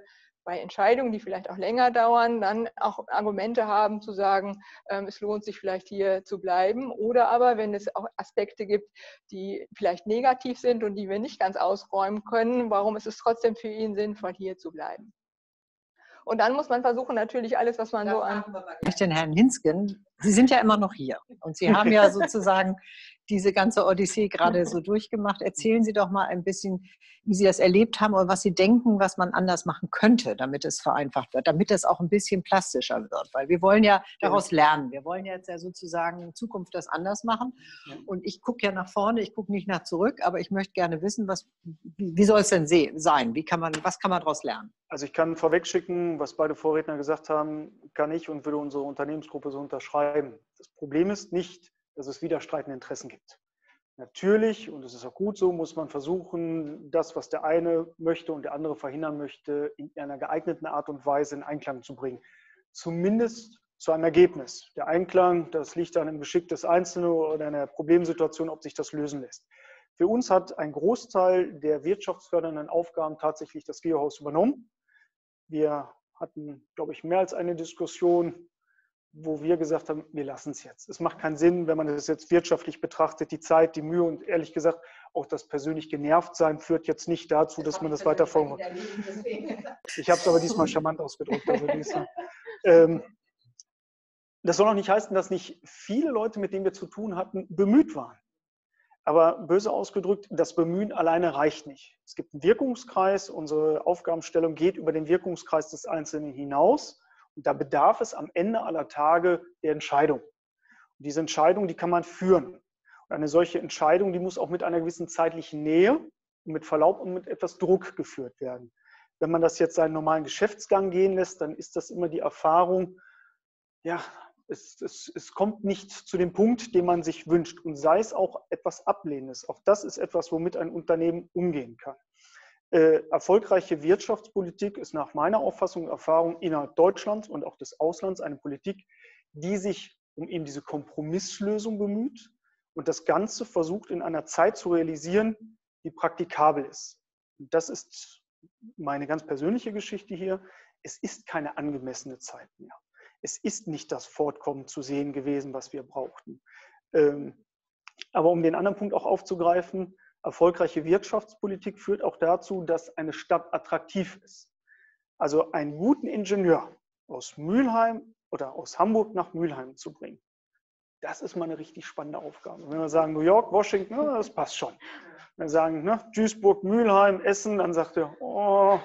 bei Entscheidungen, die vielleicht auch länger dauern, dann auch Argumente haben zu sagen, ähm, es lohnt sich vielleicht hier zu bleiben. Oder aber, wenn es auch Aspekte gibt, die vielleicht negativ sind und die wir nicht ganz ausräumen können, warum ist es trotzdem für ihn sinnvoll, hier zu bleiben? Und dann muss man versuchen, natürlich alles, was man da so an... Ich den Herrn Hinsken, Sie sind ja immer noch hier und Sie haben ja sozusagen diese ganze Odyssee gerade so durchgemacht. Erzählen Sie doch mal ein bisschen, wie Sie das erlebt haben oder was Sie denken, was man anders machen könnte, damit es vereinfacht wird, damit es auch ein bisschen plastischer wird. Weil wir wollen ja daraus lernen. Wir wollen jetzt ja sozusagen in Zukunft das anders machen. Und ich gucke ja nach vorne, ich gucke nicht nach zurück, aber ich möchte gerne wissen, was, wie, wie soll es denn sein? Wie kann man, was kann man daraus lernen? Also ich kann vorweg schicken, was beide Vorredner gesagt haben, kann ich und würde unsere Unternehmensgruppe so unterschreiben. Das Problem ist nicht, dass es widerstreitende Interessen gibt. Natürlich, und das ist auch gut so, muss man versuchen, das, was der eine möchte und der andere verhindern möchte, in einer geeigneten Art und Weise in Einklang zu bringen. Zumindest zu einem Ergebnis. Der Einklang, das liegt an dem Geschick des Einzelnen oder einer Problemsituation, ob sich das lösen lässt. Für uns hat ein Großteil der wirtschaftsfördernden Aufgaben tatsächlich das Geohaus übernommen. Wir hatten, glaube ich, mehr als eine Diskussion, wo wir gesagt haben, wir lassen es jetzt. Es macht keinen Sinn, wenn man das jetzt wirtschaftlich betrachtet, die Zeit, die Mühe und ehrlich gesagt auch das persönlich genervt sein führt jetzt nicht dazu, das dass man das weiter vormacht. Ich habe es aber diesmal charmant ausgedrückt. Also diesmal. Ähm, das soll auch nicht heißen, dass nicht viele Leute, mit denen wir zu tun hatten, bemüht waren. Aber böse ausgedrückt, das Bemühen alleine reicht nicht. Es gibt einen Wirkungskreis, unsere Aufgabenstellung geht über den Wirkungskreis des Einzelnen hinaus und da bedarf es am Ende aller Tage der Entscheidung. Und diese Entscheidung, die kann man führen. Und eine solche Entscheidung, die muss auch mit einer gewissen zeitlichen Nähe und mit Verlaub und mit etwas Druck geführt werden. Wenn man das jetzt seinen normalen Geschäftsgang gehen lässt, dann ist das immer die Erfahrung, ja, Es, es, es kommt nicht zu dem Punkt, den man sich wünscht und sei es auch etwas Ablehnendes. Auch das ist etwas, womit ein Unternehmen umgehen kann. Äh, erfolgreiche Wirtschaftspolitik ist nach meiner Auffassung und Erfahrung innerhalb Deutschlands und auch des Auslands eine Politik, die sich um eben diese Kompromisslösung bemüht und das Ganze versucht in einer Zeit zu realisieren, die praktikabel ist. Und das ist meine ganz persönliche Geschichte hier. Es ist keine angemessene Zeit mehr. Es ist nicht das Fortkommen zu sehen gewesen, was wir brauchten. Aber um den anderen Punkt auch aufzugreifen, erfolgreiche Wirtschaftspolitik führt auch dazu, dass eine Stadt attraktiv ist. Also einen guten Ingenieur aus Mülheim oder aus Hamburg nach Mülheim zu bringen, das ist mal eine richtig spannende Aufgabe. Wenn wir sagen New York, Washington, das passt schon. Wenn wir sagen ne, Duisburg, Mülheim, Essen, dann sagt er, oh,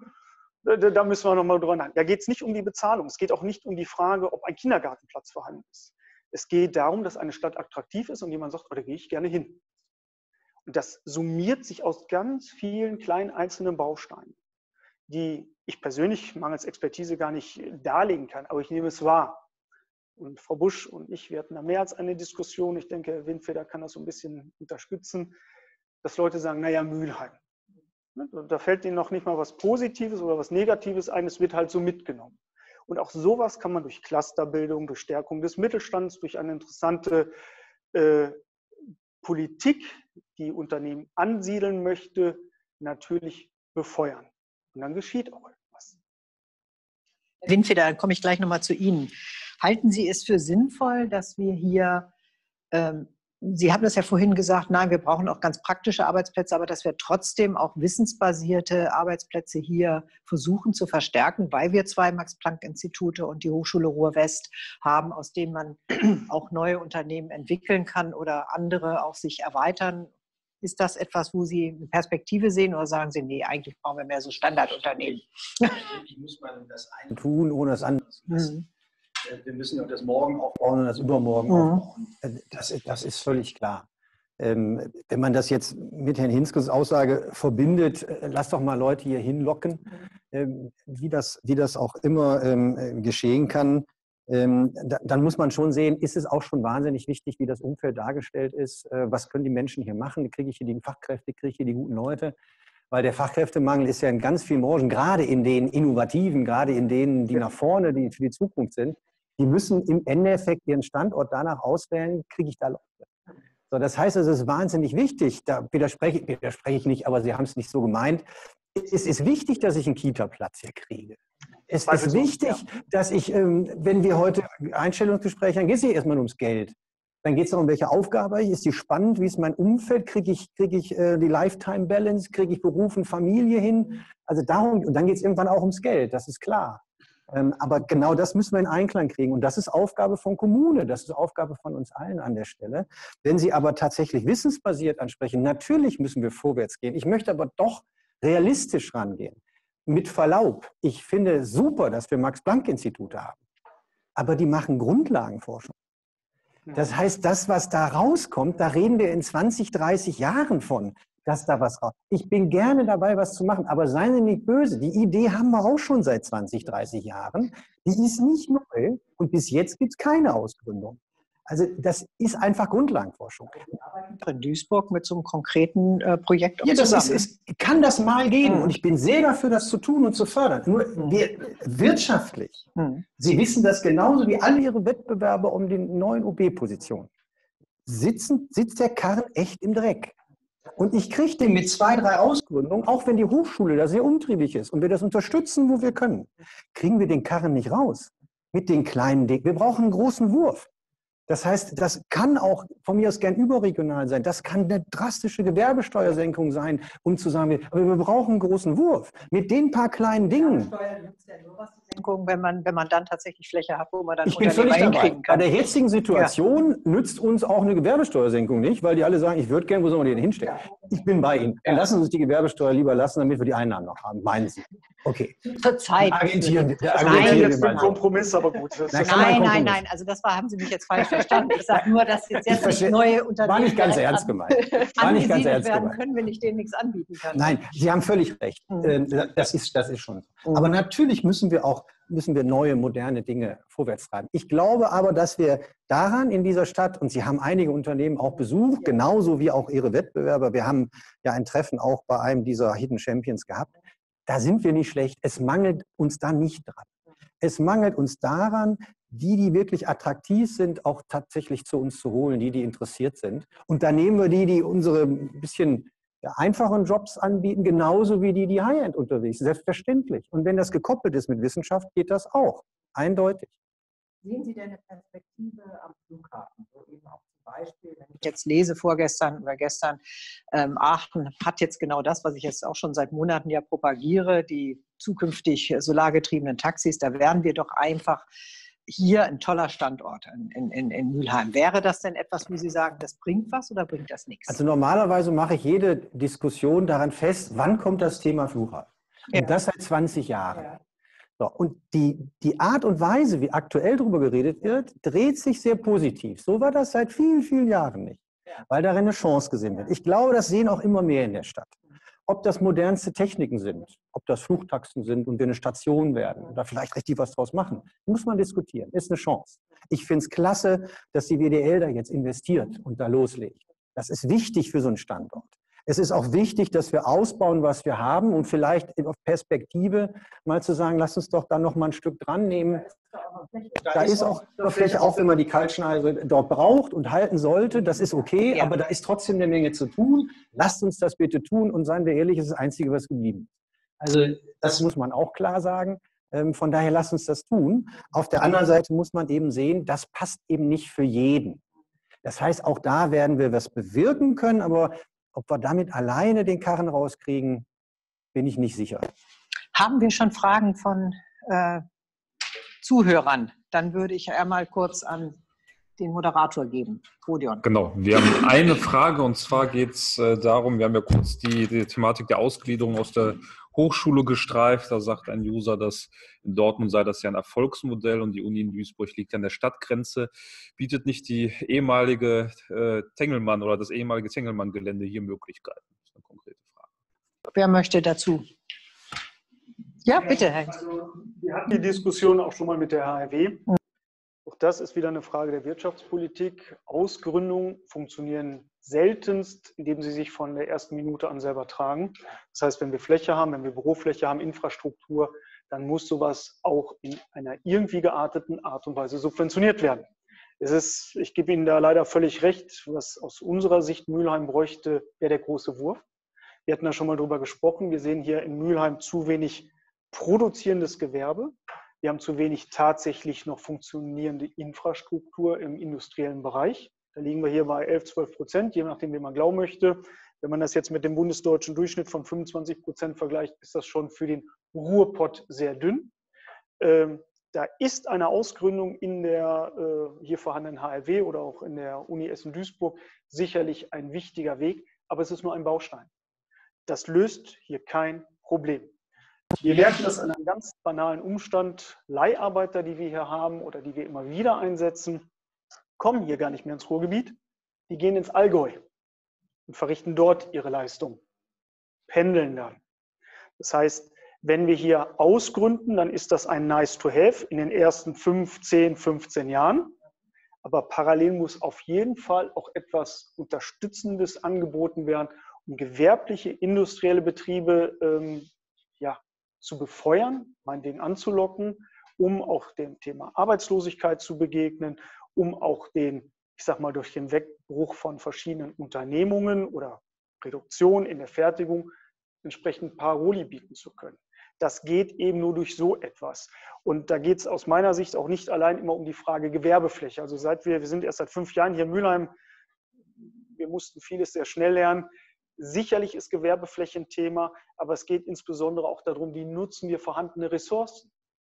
da müssen wir nochmal drüber nachdenken. Da geht es nicht um die Bezahlung. Es geht auch nicht um die Frage, ob ein Kindergartenplatz vorhanden ist. Es geht darum, dass eine Stadt attraktiv ist und jemand sagt, oh, da gehe ich gerne hin. Und das summiert sich aus ganz vielen kleinen einzelnen Bausteinen, die ich persönlich mangels Expertise gar nicht darlegen kann, aber ich nehme es wahr. Und Frau Busch und ich, wir hatten da mehr als eine Diskussion. Ich denke, Herr Windfeder kann das so ein bisschen unterstützen, dass Leute sagen, naja, Mülheim. Da fällt Ihnen noch nicht mal was Positives oder was Negatives ein, es wird halt so mitgenommen. Und auch sowas kann man durch Clusterbildung, durch Stärkung des Mittelstands, durch eine interessante äh, Politik, die Unternehmen ansiedeln möchte, natürlich befeuern. Und dann geschieht auch etwas. Herr Windfeder, dann komme ich gleich nochmal zu Ihnen. Halten Sie es für sinnvoll, dass wir hier ähm, Sie haben das ja vorhin gesagt, nein, wir brauchen auch ganz praktische Arbeitsplätze, aber dass wir trotzdem auch wissensbasierte Arbeitsplätze hier versuchen zu verstärken, weil wir zwei Max-Planck-Institute und die Hochschule Ruhr-West haben, aus denen man auch neue Unternehmen entwickeln kann oder andere auch sich erweitern. Ist das etwas, wo Sie eine Perspektive sehen oder sagen Sie, nee, eigentlich brauchen wir mehr so Standardunternehmen? Eigentlich muss man das eine tun, ohne das andere zu lassen. Mhm. Wir müssen ja das morgen aufbauen und das übermorgen mhm. aufbauen. Das, das ist völlig klar. Ähm, wenn man das jetzt mit Herrn Hinskes Aussage verbindet, äh, lass doch mal Leute hier hinlocken, ähm, wie, das, wie das auch immer ähm, geschehen kann, ähm, da, dann muss man schon sehen, ist es auch schon wahnsinnig wichtig, wie das Umfeld dargestellt ist. Äh, was können die Menschen hier machen? Kriege ich hier die Fachkräfte, kriege ich hier die guten Leute? Weil der Fachkräftemangel ist ja in ganz vielen Branchen, gerade in den Innovativen, gerade in denen, die nach vorne, die für die Zukunft sind, die müssen im Endeffekt ihren Standort danach auswählen, kriege ich da Leute. So, das heißt, es ist wahnsinnig wichtig, da widerspreche, widerspreche ich nicht, aber Sie haben es nicht so gemeint, Es ist wichtig, dass ich einen Kita-Platz hier kriege. Es ist wichtig, dass ich, wenn wir heute Einstellungsgespräche haben, geht es nicht erstmal nur ums Geld. Dann geht es darum, welche Aufgabe habe ich, ist die spannend, wie ist mein Umfeld, kriege ich, kriege ich äh, die Lifetime Balance, kriege ich Beruf und Familie hin. Also darum, und dann geht es irgendwann auch ums Geld, das ist klar. Ähm, aber genau das müssen wir in Einklang kriegen. Und das ist Aufgabe von Kommune, das ist Aufgabe von uns allen an der Stelle. Wenn Sie aber tatsächlich wissensbasiert ansprechen, natürlich müssen wir vorwärts gehen. Ich möchte aber doch realistisch rangehen. Mit Verlaub, ich finde super, dass wir Max-Planck-Institute haben. Aber die machen Grundlagenforschung. Das heißt, das, was da rauskommt, da reden wir in zwanzig, dreißig Jahren von, dass da was rauskommt. Ich bin gerne dabei, was zu machen, aber seien Sie nicht böse. Die Idee haben wir auch schon seit zwanzig, dreißig Jahren. Die ist nicht neu und bis jetzt gibt es keine Ausgründung. Also das ist einfach Grundlagenforschung. Wir arbeiten in Duisburg mit so einem konkreten äh, Projekt auch ja, das zusammen. Ist, es kann das mal geben Mhm. und ich bin sehr dafür, das zu tun und zu fördern. Nur wir, wirtschaftlich, Mhm. Sie wissen das genauso wie alle Ihre Wettbewerber um die neuen O B-Positionen, sitzen, sitzt der Karren echt im Dreck. Und ich kriege den mit zwei, drei Ausgründungen, auch wenn die Hochschule da sehr umtriebig ist und wir das unterstützen, wo wir können, kriegen wir den Karren nicht raus. Mit den kleinen Dingen. Wir brauchen einen großen Wurf. Das heißt, das kann auch von mir aus gern überregional sein. Das kann eine drastische Gewerbesteuersenkung sein, um zu sagen, aber wir brauchen einen großen Wurf. Mit den paar kleinen Dingen. Wenn man, wenn man dann tatsächlich Fläche hat, wo man dann Ich bin völlig dabei. hinkriegen Bei kann. der jetzigen Situation ja. nützt uns auch eine Gewerbesteuersenkung nicht, weil die alle sagen, ich würde gerne, wo soll man die denn hinstellen? Ich bin bei Ihnen. Dann lassen Sie uns die Gewerbesteuer lieber lassen, damit wir die Einnahmen noch haben, meinen Sie. Okay. Zurzeit. Argumentieren, das argumentieren jetzt ein Kompromiss, aber gut. Das nein, nein, nein, nein. Also das war, haben Sie mich jetzt falsch verstanden. Ich sage nur, dass jetzt, jetzt nicht neue Unternehmen... War nicht ganz ernst gemeint. War nicht ganz ernst werden gemeint. können, wenn ich denen nichts anbieten kann. Nein, Sie haben völlig recht. Mhm. Das ist, das ist schon so. Mhm. Aber natürlich müssen wir auch müssen wir neue, moderne Dinge vorwärts treiben. Ich glaube aber, dass wir daran in dieser Stadt, und Sie haben einige Unternehmen auch besucht, genauso wie auch Ihre Wettbewerber, wir haben ja ein Treffen auch bei einem dieser Hidden Champions gehabt, da sind wir nicht schlecht. Es mangelt uns da nicht dran. Es mangelt uns daran, die, die wirklich attraktiv sind, auch tatsächlich zu uns zu holen, die, die interessiert sind. Und da nehmen wir die, die unsere ein bisschen ja, einfachen Jobs anbieten, genauso wie die, die High-End unterwegs sind. Selbstverständlich. Und wenn das gekoppelt ist mit Wissenschaft, geht das auch. Eindeutig. Sehen Sie denn eine Perspektive am Flughafen? So eben auch zum Beispiel, wenn ich jetzt lese, vorgestern oder gestern, ähm, Aachen hat jetzt genau das, was ich jetzt auch schon seit Monaten ja propagiere, die zukünftig solargetriebenen Taxis. Da wären wir doch einfach hier ein toller Standort in, in, in Mülheim. Wäre das denn etwas, wo Sie sagen, das bringt was oder bringt das nichts? Also normalerweise mache ich jede Diskussion daran fest, wann kommt das Thema Flughafen? Und ja. das seit zwanzig Jahren. Ja. So, und die, die Art und Weise, wie aktuell darüber geredet wird, dreht sich sehr positiv. So war das seit vielen, vielen Jahren nicht, weil darin eine Chance gesehen wird. Ich glaube, das sehen auch immer mehr in der Stadt. Ob das modernste Techniken sind, ob das Flugtaxen sind und wir eine Station werden oder vielleicht richtig was draus machen, muss man diskutieren. Ist eine Chance. Ich finde es klasse, dass die W D L da jetzt investiert und da loslegt. Das ist wichtig für so einen Standort. Es ist auch wichtig, dass wir ausbauen, was wir haben und vielleicht auf Perspektive mal zu sagen, lass uns doch da noch mal ein Stück dran nehmen. Da ist auch Fläche, auch wenn man die Kaltschneide dort braucht und halten sollte, das ist okay, ja. aber da ist trotzdem eine Menge zu tun. Lasst uns das bitte tun und seien wir ehrlich, das ist das Einzige, was geblieben ist. Also das muss man auch klar sagen. Von daher lasst uns das tun. Auf der anderen Seite muss man eben sehen, das passt eben nicht für jeden. Das heißt, auch da werden wir was bewirken können, aber ob wir damit alleine den Karren rauskriegen, bin ich nicht sicher. Haben wir schon Fragen von äh, Zuhörern? Dann würde ich einmal kurz an den Moderator geben. Rodion. Genau, wir haben eine Frage und zwar geht es äh, darum, wir haben ja kurz die, die Thematik der Ausgliederung aus der Hochschule gestreift. Da sagt ein User, dass in Dortmund sei das ja ein Erfolgsmodell und die Uni in Duisburg liegt an der Stadtgrenze. Bietet nicht die ehemalige äh, Tengelmann oder das ehemalige Tengelmann-Gelände hier Möglichkeiten? Das ist eine konkrete Frage. Wer möchte dazu? Ja, bitte, Herr. Also, wir hatten die Diskussion auch schon mal mit der H R W. Auch das ist wieder eine Frage der Wirtschaftspolitik. Ausgründungen funktionieren seltenst, indem sie sich von der ersten Minute an selber tragen. Das heißt, wenn wir Fläche haben, wenn wir Bürofläche haben, Infrastruktur, dann muss sowas auch in einer irgendwie gearteten Art und Weise subventioniert werden. Es ist, ich gebe Ihnen da leider völlig recht, was aus unserer Sicht Mülheim bräuchte, wäre der große Wurf. Wir hatten da schon mal drüber gesprochen. Wir sehen hier in Mülheim zu wenig produzierendes Gewerbe. Wir haben zu wenig tatsächlich noch funktionierende Infrastruktur im industriellen Bereich. Da liegen wir hier bei elf, zwölf Prozent, je nachdem, wie man glauben möchte. Wenn man das jetzt mit dem bundesdeutschen Durchschnitt von fünfundzwanzig Prozent vergleicht, ist das schon für den Ruhrpott sehr dünn. Ähm, da ist eine Ausgründung in der äh, hier vorhandenen H R W oder auch in der Uni Essen-Duisburg sicherlich ein wichtiger Weg, aber es ist nur ein Baustein. Das löst hier kein Problem. Wir merken das an einem ganz banalen Umstand. Leiharbeiter, die wir hier haben oder die wir immer wieder einsetzen, kommen hier gar nicht mehr ins Ruhrgebiet. Die gehen ins Allgäu und verrichten dort ihre Leistung, pendeln dann. Das heißt, wenn wir hier ausgründen, dann ist das ein nice to have in den ersten fünf, zehn, fünfzehn Jahren. Aber parallel muss auf jeden Fall auch etwas Unterstützendes angeboten werden, um gewerbliche, industrielle Betriebe ähm, ja, zu befeuern, meinetwegen anzulocken, um auch dem Thema Arbeitslosigkeit zu begegnen, um auch den, ich sag mal, durch den Wegbruch von verschiedenen Unternehmungen oder Reduktion in der Fertigung entsprechend Paroli bieten zu können. Das geht eben nur durch so etwas. Und da geht es aus meiner Sicht auch nicht allein immer um die Frage Gewerbefläche. Also seit wir, wir sind erst seit fünf Jahren hier in Mülheim, wir mussten vieles sehr schnell lernen. Sicherlich ist Gewerbefläche ein Thema, aber es geht insbesondere auch darum, wie nutzen wir vorhandene Ressourcen.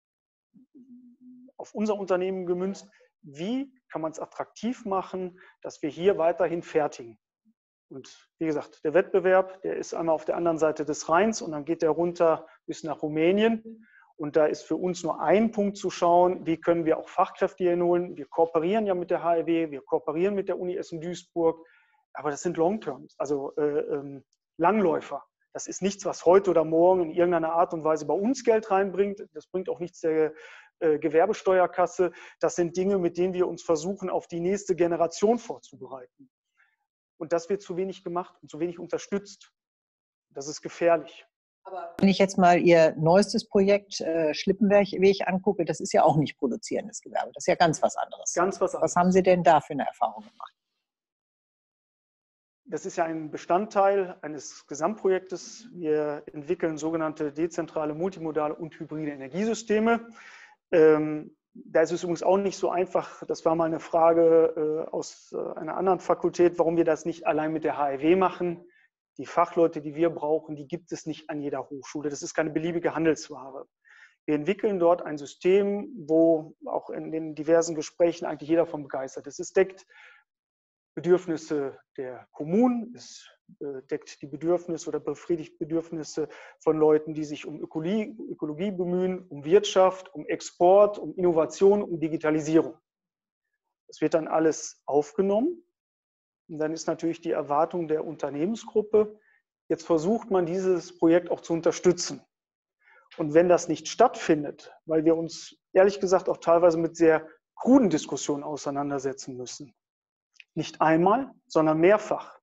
Auf unser Unternehmen gemünzt, wie kann man es attraktiv machen, dass wir hier weiterhin fertigen. Und wie gesagt, der Wettbewerb, der ist einmal auf der anderen Seite des Rheins und dann geht der runter bis nach Rumänien. Und da ist für uns nur ein Punkt zu schauen, wie können wir auch Fachkräfte hier holen. Wir kooperieren ja mit der H R W, wir kooperieren mit der Uni Essen-Duisburg, aber das sind Long-Terms, also äh, ähm, Langläufer. Das ist nichts, was heute oder morgen in irgendeiner Art und Weise bei uns Geld reinbringt. Das bringt auch nichts der äh, Gewerbesteuerkasse. Das sind Dinge, mit denen wir uns versuchen, auf die nächste Generation vorzubereiten. Und das wird zu wenig gemacht und zu wenig unterstützt. Das ist gefährlich. Aber wenn ich jetzt mal Ihr neuestes Projekt äh, Schlippenweg angucke, das ist ja auch nicht produzierendes Gewerbe. Das ist ja ganz was anderes. Ganz was anderes. Was haben Sie denn da für eine Erfahrung gemacht? Das ist ja ein Bestandteil eines Gesamtprojektes. Wir entwickeln sogenannte dezentrale, multimodale und hybride Energiesysteme. Ähm, Da ist es übrigens auch nicht so einfach, das war mal eine Frage äh, aus äh, einer anderen Fakultät, warum wir das nicht allein mit der H R W machen. Die Fachleute, die wir brauchen, die gibt es nicht an jeder Hochschule. Das ist keine beliebige Handelsware. Wir entwickeln dort ein System, wo auch in den diversen Gesprächen eigentlich jeder von begeistert ist. Es deckt Bedürfnisse der Kommunen, es äh, deckt die Bedürfnisse oder befriedigt Bedürfnisse von Leuten, die sich um Ökologie, Ökologie bemühen, um Wirtschaft, um Export, um Innovation, um Digitalisierung. Das wird dann alles aufgenommen. Und dann ist natürlich die Erwartung der Unternehmensgruppe, jetzt versucht man dieses Projekt auch zu unterstützen. Und wenn das nicht stattfindet, weil wir uns ehrlich gesagt auch teilweise mit sehr kruden Diskussionen auseinandersetzen müssen, nicht einmal, sondern mehrfach,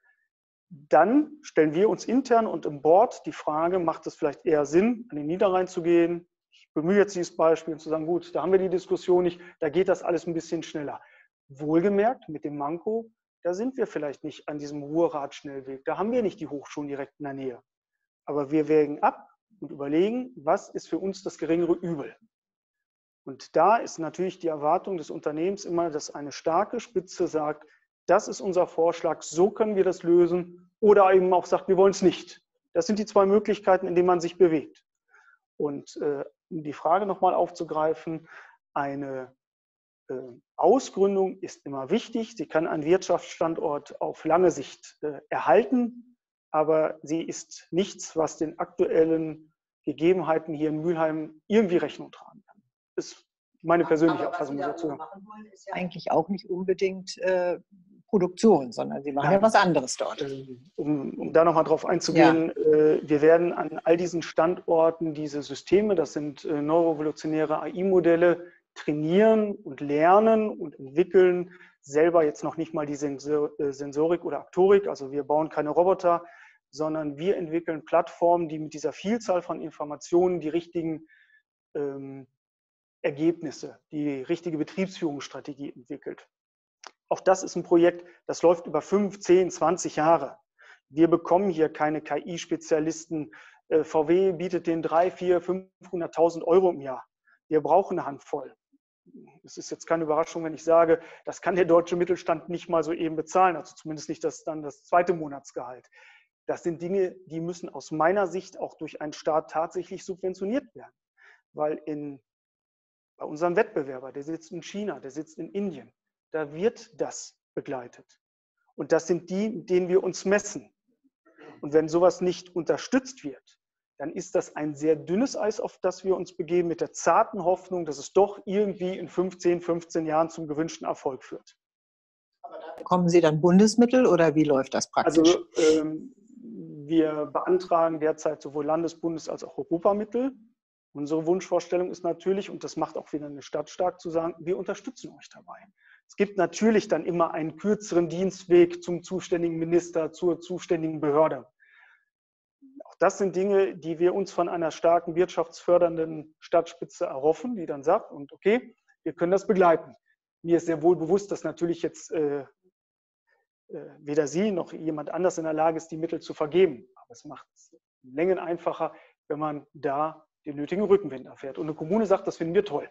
dann stellen wir uns intern und im Board die Frage, macht es vielleicht eher Sinn, an den Niederrhein zu gehen? Ich bemühe jetzt dieses Beispiel und zu sagen, gut, da haben wir die Diskussion nicht, da geht das alles ein bisschen schneller. Wohlgemerkt, mit dem Manko, da sind wir vielleicht nicht an diesem Ruhrrad-Schnellweg, da haben wir nicht die Hochschulen direkt in der Nähe. Aber wir wägen ab und überlegen, was ist für uns das geringere Übel. Und da ist natürlich die Erwartung des Unternehmens immer, dass eine starke Spitze sagt, das ist unser Vorschlag, so können wir das lösen, oder eben auch sagt, wir wollen es nicht. Das sind die zwei Möglichkeiten, in denen man sich bewegt. Und äh, um die Frage nochmal aufzugreifen, eine äh, Ausgründung ist immer wichtig. Sie kann einen Wirtschaftsstandort auf lange Sicht äh, erhalten, aber sie ist nichts, was den aktuellen Gegebenheiten hier in Mülheim irgendwie Rechnung tragen kann. Das ist meine persönliche Auffassung dazu. Machen wollen, ist ja eigentlich auch nicht unbedingt äh, Produktion, sondern Sie machen ja, ja was anderes dort. Um, um da nochmal drauf einzugehen, ja. äh, wir werden an all diesen Standorten diese Systeme, das sind äh, neuroevolutionäre A I-Modelle, trainieren und lernen und entwickeln, selber jetzt noch nicht mal die Sensor, äh, Sensorik oder Aktorik, also wir bauen keine Roboter, sondern wir entwickeln Plattformen, die mit dieser Vielzahl von Informationen die richtigen ähm, Ergebnisse, die richtige Betriebsführungsstrategie entwickelt. Auch das ist ein Projekt, das läuft über fünf, zehn, zwanzig Jahre. Wir bekommen hier keine K I-Spezialisten. V W bietet den drei, vier, fünfhunderttausend Euro im Jahr. Wir brauchen eine Handvoll. Es ist jetzt keine Überraschung, wenn ich sage, das kann der deutsche Mittelstand nicht mal so eben bezahlen, also zumindest nicht das, dann das zweite Monatsgehalt. Das sind Dinge, die müssen aus meiner Sicht auch durch einen Staat tatsächlich subventioniert werden. Weil in, bei unserem Wettbewerber, der sitzt in China, der sitzt in Indien, da wird das begleitet. Und das sind die, mit denen wir uns messen. Und wenn sowas nicht unterstützt wird, dann ist das ein sehr dünnes Eis, auf das wir uns begeben, mit der zarten Hoffnung, dass es doch irgendwie in fünfzehn, fünfzehn Jahren zum gewünschten Erfolg führt. Bekommen Sie dann Bundesmittel oder wie läuft das praktisch? Also ähm, wir beantragen derzeit sowohl Landes-, Bundes- als auch Europamittel. Unsere Wunschvorstellung ist natürlich, und das macht auch wieder eine Stadt stark, zu sagen, wir unterstützen euch dabei. Es gibt natürlich dann immer einen kürzeren Dienstweg zum zuständigen Minister, zur zuständigen Behörde. Auch das sind Dinge, die wir uns von einer starken wirtschaftsfördernden Stadtspitze erhoffen, die dann sagt, und okay, wir können das begleiten. Mir ist sehr wohl bewusst, dass natürlich jetzt äh, äh, weder Sie noch jemand anders in der Lage ist, die Mittel zu vergeben. Aber es macht es Längen einfacher, wenn man da den nötigen Rückenwind erfährt. Und eine Kommune sagt, das finden wir toll.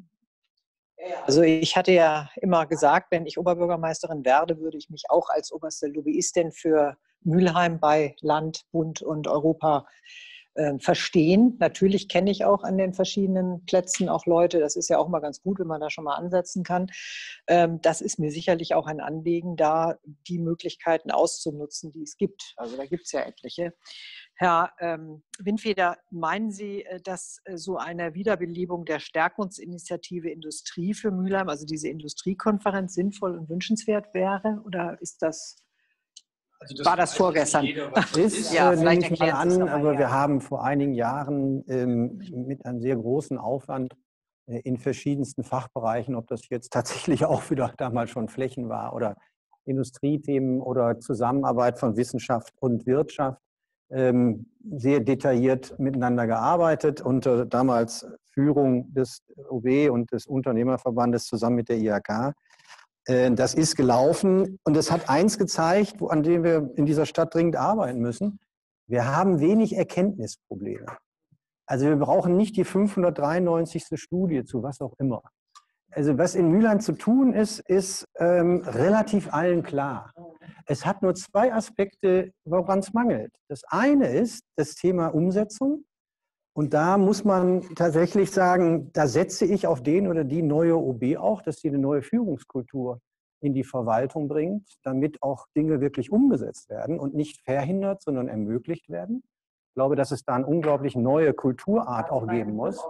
Also ich hatte ja immer gesagt, wenn ich Oberbürgermeisterin werde, würde ich mich auch als oberste Lobbyistin für Mülheim bei Land, Bund und Europa äh, verstehen. Natürlich kenne ich auch an den verschiedenen Plätzen auch Leute. Das ist ja auch mal ganz gut, wenn man da schon mal ansetzen kann. Ähm, das ist mir sicherlich auch ein Anliegen, da die Möglichkeiten auszunutzen, die es gibt. Also da gibt es ja etliche. Herr ähm, Windfeder, meinen Sie, dass so eine Wiederbelebung der Stärkungsinitiative Industrie für Mülheim, also diese Industriekonferenz, sinnvoll und wünschenswert wäre? Oder ist das, also das war das vorgestern? Jeder, was Das ist, Ja, äh, vielleicht nehme ich mal erklären Sie es an, noch mal, aber ja. wir haben vor einigen Jahren ähm, mit einem sehr großen Aufwand äh, in verschiedensten Fachbereichen, ob das jetzt tatsächlich auch wieder damals schon Flächen war oder Industriethemen oder Zusammenarbeit von Wissenschaft und Wirtschaft, ähm, sehr detailliert miteinander gearbeitet, unter damals Führung des O B und des Unternehmerverbandes zusammen mit der I H K. Das ist gelaufen und es hat eins gezeigt, an dem wir in dieser Stadt dringend arbeiten müssen. Wir haben wenig Erkenntnisprobleme. Also wir brauchen nicht die fünfhundertdreiundneunzigste Studie zu was auch immer. Also was in Mülheim zu tun ist, ist ähm, relativ allen klar. Es hat nur zwei Aspekte, woran es mangelt. Das eine ist das Thema Umsetzung. Und da muss man tatsächlich sagen, da setze ich auf den oder die neue O B auch, dass sie eine neue Führungskultur in die Verwaltung bringt, damit auch Dinge wirklich umgesetzt werden und nicht verhindert, sondern ermöglicht werden. Ich glaube, dass es da eine unglaublich neue Kulturart auch geben muss.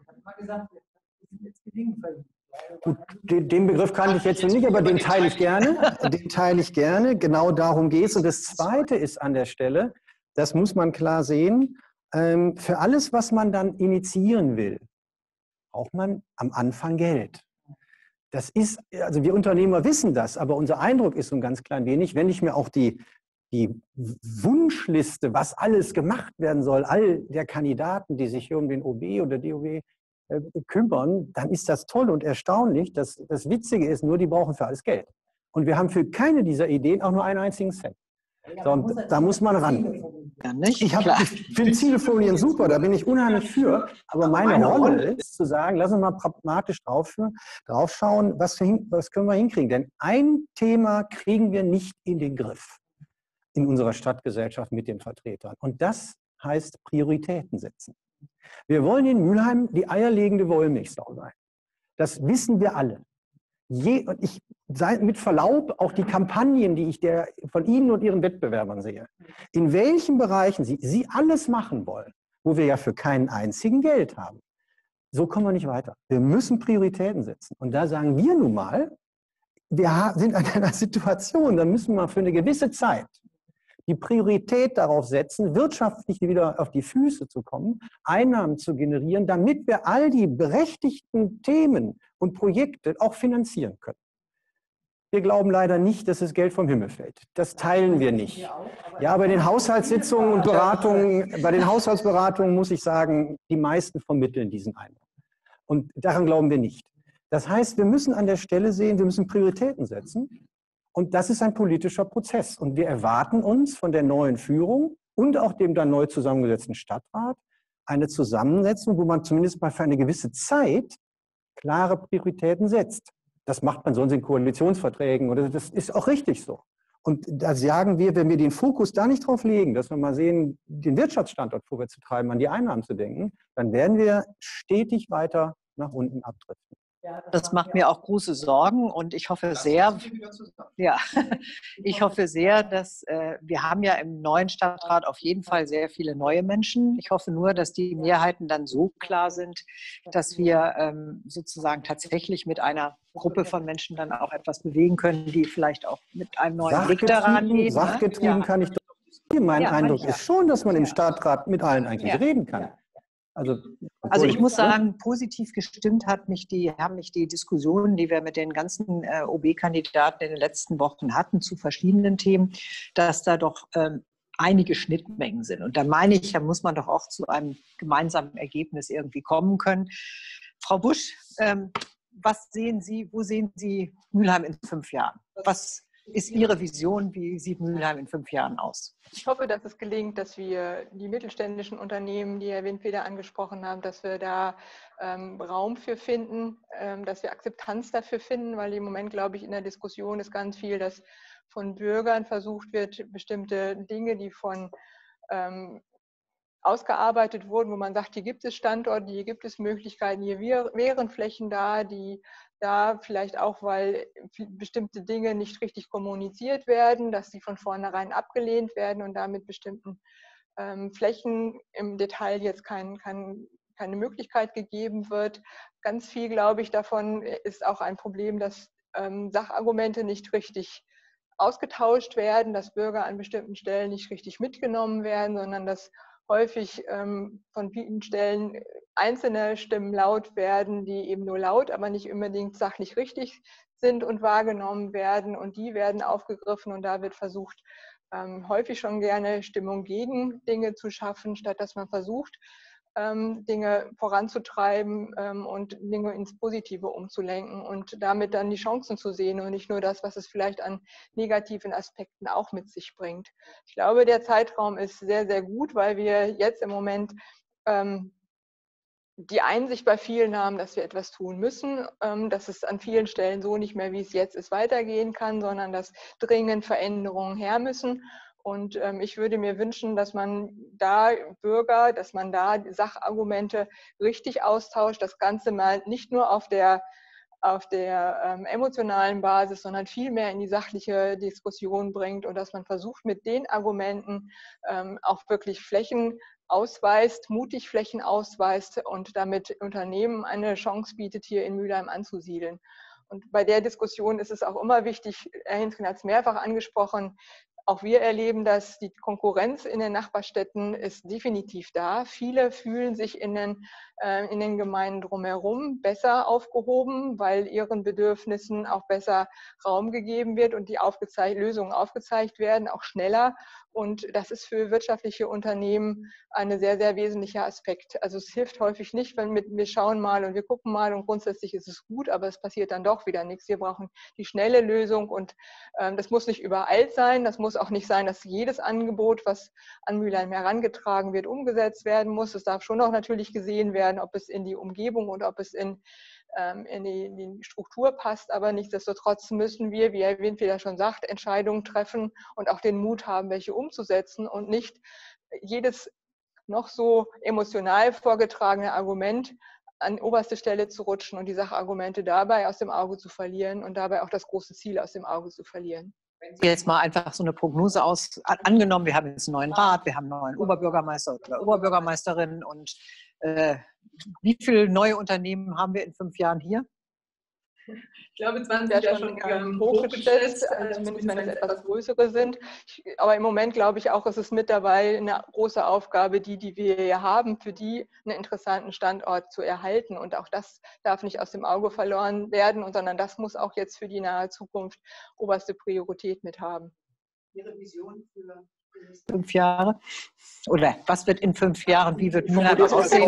Gut, den, den Begriff kannte ich jetzt noch nicht, aber den teile ich gerne. Den teile ich gerne. Genau darum geht es. Und das Zweite ist an der Stelle, das muss man klar sehen, für alles, was man dann initiieren will, braucht man am Anfang Geld. Das ist, also wir Unternehmer wissen das, aber unser Eindruck ist so ein ganz klein wenig, wenn ich mir auch die, die Wunschliste, was alles gemacht werden soll, all der Kandidaten, die sich hier um den O B oder die O B äh, kümmern, dann ist das toll und erstaunlich. Das, das Witzige ist nur, die brauchen für alles Geld. Und wir haben für keine dieser Ideen auch nur einen einzigen Cent. So, und da muss man ran. Nicht? Ich, ich finde Zielfolien super, da bin ich unheimlich für. Aber meine Rolle ist zu sagen, lass uns mal pragmatisch draufschauen, was, was können wir hinkriegen. Denn ein Thema kriegen wir nicht in den Griff in unserer Stadtgesellschaft mit den Vertretern. Und das heißt Prioritäten setzen. Wir wollen in Mülheim die eierlegende Wollmilchsau sein. Das wissen wir alle. Je, und ich sei mit Verlaub auch die Kampagnen, die ich der, von Ihnen und Ihren Wettbewerbern sehe, in welchen Bereichen Sie, Sie alles machen wollen, wo wir ja für keinen einzigen Geld haben. So kommen wir nicht weiter. Wir müssen Prioritäten setzen. Und da sagen wir nun mal, wir sind in einer Situation, da müssen wir für eine gewisse Zeit die Priorität darauf setzen, wirtschaftlich wieder auf die Füße zu kommen, Einnahmen zu generieren, damit wir all die berechtigten Themen und Projekte auch finanzieren können. Wir glauben leider nicht, dass das Geld vom Himmel fällt. Das teilen wir nicht. Ja, bei den Haushaltssitzungen und Beratungen, bei den Haushaltsberatungen muss ich sagen, die meisten vermitteln diesen Eindruck. Und daran glauben wir nicht. Das heißt, wir müssen an der Stelle sehen, wir müssen Prioritäten setzen. Und das ist ein politischer Prozess. Und wir erwarten uns von der neuen Führung und auch dem dann neu zusammengesetzten Stadtrat eine Zusammensetzung, wo man zumindest mal für eine gewisse Zeit klare Prioritäten setzt. Das macht man sonst in Koalitionsverträgen oder das ist auch richtig so. Und da sagen wir, wenn wir den Fokus da nicht drauf legen, dass wir mal sehen, den Wirtschaftsstandort vorwärts zu treiben, an die Einnahmen zu denken, dann werden wir stetig weiter nach unten abdriften. Das macht mir auch große Sorgen und ich hoffe sehr, ja, ich hoffe sehr, dass äh, wir haben ja im neuen Stadtrat auf jeden Fall sehr viele neue Menschen. Ich hoffe nur, dass die Mehrheiten dann so klar sind, dass wir ähm, sozusagen tatsächlich mit einer Gruppe von Menschen dann auch etwas bewegen können, die vielleicht auch mit einem neuen Blick daran gehen. Sachgetrieben ne? kann ich doch. Mein ja, Eindruck mancher. ist schon, dass man im Stadtrat mit allen eigentlich ja. reden kann. Ja. Also, Also ich muss sagen, positiv gestimmt hat mich die, haben mich die Diskussionen, die wir mit den ganzen äh, O B-Kandidaten in den letzten Wochen hatten zu verschiedenen Themen, dass da doch ähm, einige Schnittmengen sind. Und da meine ich, da muss man doch auch zu einem gemeinsamen Ergebnis irgendwie kommen können. Frau Busch, ähm, was sehen Sie, wo sehen Sie Mülheim in fünf Jahren? Was ist Ihre Vision? Wie sieht Mülheim in fünf Jahren aus? Ich hoffe, dass es gelingt, dass wir die mittelständischen Unternehmen, die Herr Windfeder angesprochen haben, dass wir da ähm, Raum für finden, ähm, dass wir Akzeptanz dafür finden, weil im Moment, glaube ich, in der Diskussion ist ganz viel, dass von Bürgern versucht wird, bestimmte Dinge, die von ähm, ausgearbeitet wurden, wo man sagt, hier gibt es Standorte, hier gibt es Möglichkeiten, hier wären Flächen da, die da vielleicht auch, weil bestimmte Dinge nicht richtig kommuniziert werden, dass sie von vornherein abgelehnt werden und damit bestimmten ähm, Flächen im Detail jetzt kein, kein, keine Möglichkeit gegeben wird. Ganz viel, glaube ich, davon ist auch ein Problem, dass ähm, Sachargumente nicht richtig ausgetauscht werden, dass Bürger an bestimmten Stellen nicht richtig mitgenommen werden, sondern dass häufig ähm, von vielen Stellen einzelne Stimmen laut werden, die eben nur laut, aber nicht unbedingt sachlich richtig sind und wahrgenommen werden. Und die werden aufgegriffen und da wird versucht, ähm, häufig schon gerne Stimmung gegen Dinge zu schaffen, statt dass man versucht, ähm, Dinge voranzutreiben ähm, und Dinge ins Positive umzulenken und damit dann die Chancen zu sehen und nicht nur das, was es vielleicht an negativen Aspekten auch mit sich bringt. Ich glaube, der Zeitraum ist sehr, sehr gut, weil wir jetzt im Moment ähm, die Einsicht bei vielen haben, dass wir etwas tun müssen, ähm, dass es an vielen Stellen so nicht mehr, wie es jetzt ist, weitergehen kann, sondern dass dringend Veränderungen her müssen. Und ähm, ich würde mir wünschen, dass man da Bürger, dass man da Sachargumente richtig austauscht, das Ganze mal nicht nur auf der, auf der ähm, emotionalen Basis, sondern viel mehr in die sachliche Diskussion bringt und dass man versucht, mit den Argumenten ähm, auch wirklich Flächen ausweist, mutig Flächen ausweist und damit Unternehmen eine Chance bietet, hier in Mülheim anzusiedeln. Und bei der Diskussion ist es auch immer wichtig, Herr Hinsken hat es mehrfach angesprochen, auch wir erleben, dass die Konkurrenz in den Nachbarstädten ist definitiv da. Viele fühlen sich in den, äh, in den Gemeinden drumherum besser aufgehoben, weil ihren Bedürfnissen auch besser Raum gegeben wird und die aufgezeigt, Lösungen aufgezeigt werden, auch schneller. Und das ist für wirtschaftliche Unternehmen ein sehr, sehr wesentlicher Aspekt. Also es hilft häufig nicht, wenn wir schauen mal und wir gucken mal und grundsätzlich ist es gut, aber es passiert dann doch wieder nichts. Wir brauchen die schnelle Lösung und ähm, das muss nicht übereilt sein. Das muss auch nicht sein, dass jedes Angebot, was an Mülheim herangetragen wird, umgesetzt werden muss. Es darf schon auch natürlich gesehen werden, ob es in die Umgebung und ob es in in die, in die Struktur passt, aber nichtsdestotrotz müssen wir, wie Herr Windfeder schon sagt, Entscheidungen treffen und auch den Mut haben, welche umzusetzen und nicht jedes noch so emotional vorgetragene Argument an oberste Stelle zu rutschen und die Sachargumente dabei aus dem Auge zu verlieren und dabei auch das große Ziel aus dem Auge zu verlieren. Wenn Sie jetzt mal einfach so eine Prognose aus, angenommen, wir haben jetzt einen neuen Rat, wir haben einen neuen Oberbürgermeister oder Oberbürgermeisterin und äh, wie viele neue Unternehmen haben wir in fünf Jahren hier? Ich glaube, zwanzig ja schon ähm, hochgeschätzt, also zumindest wenn es etwas größere sind. Ich, aber im Moment glaube ich auch, ist es mit dabei eine große Aufgabe, die, die wir hier haben, für die einen interessanten Standort zu erhalten. Und auch das darf nicht aus dem Auge verloren werden, sondern das muss auch jetzt für die nahe Zukunft oberste Priorität mit haben. Ihre Vision für fünf Jahre? Oder was wird in fünf Jahren, wie wird Mülheim aussehen?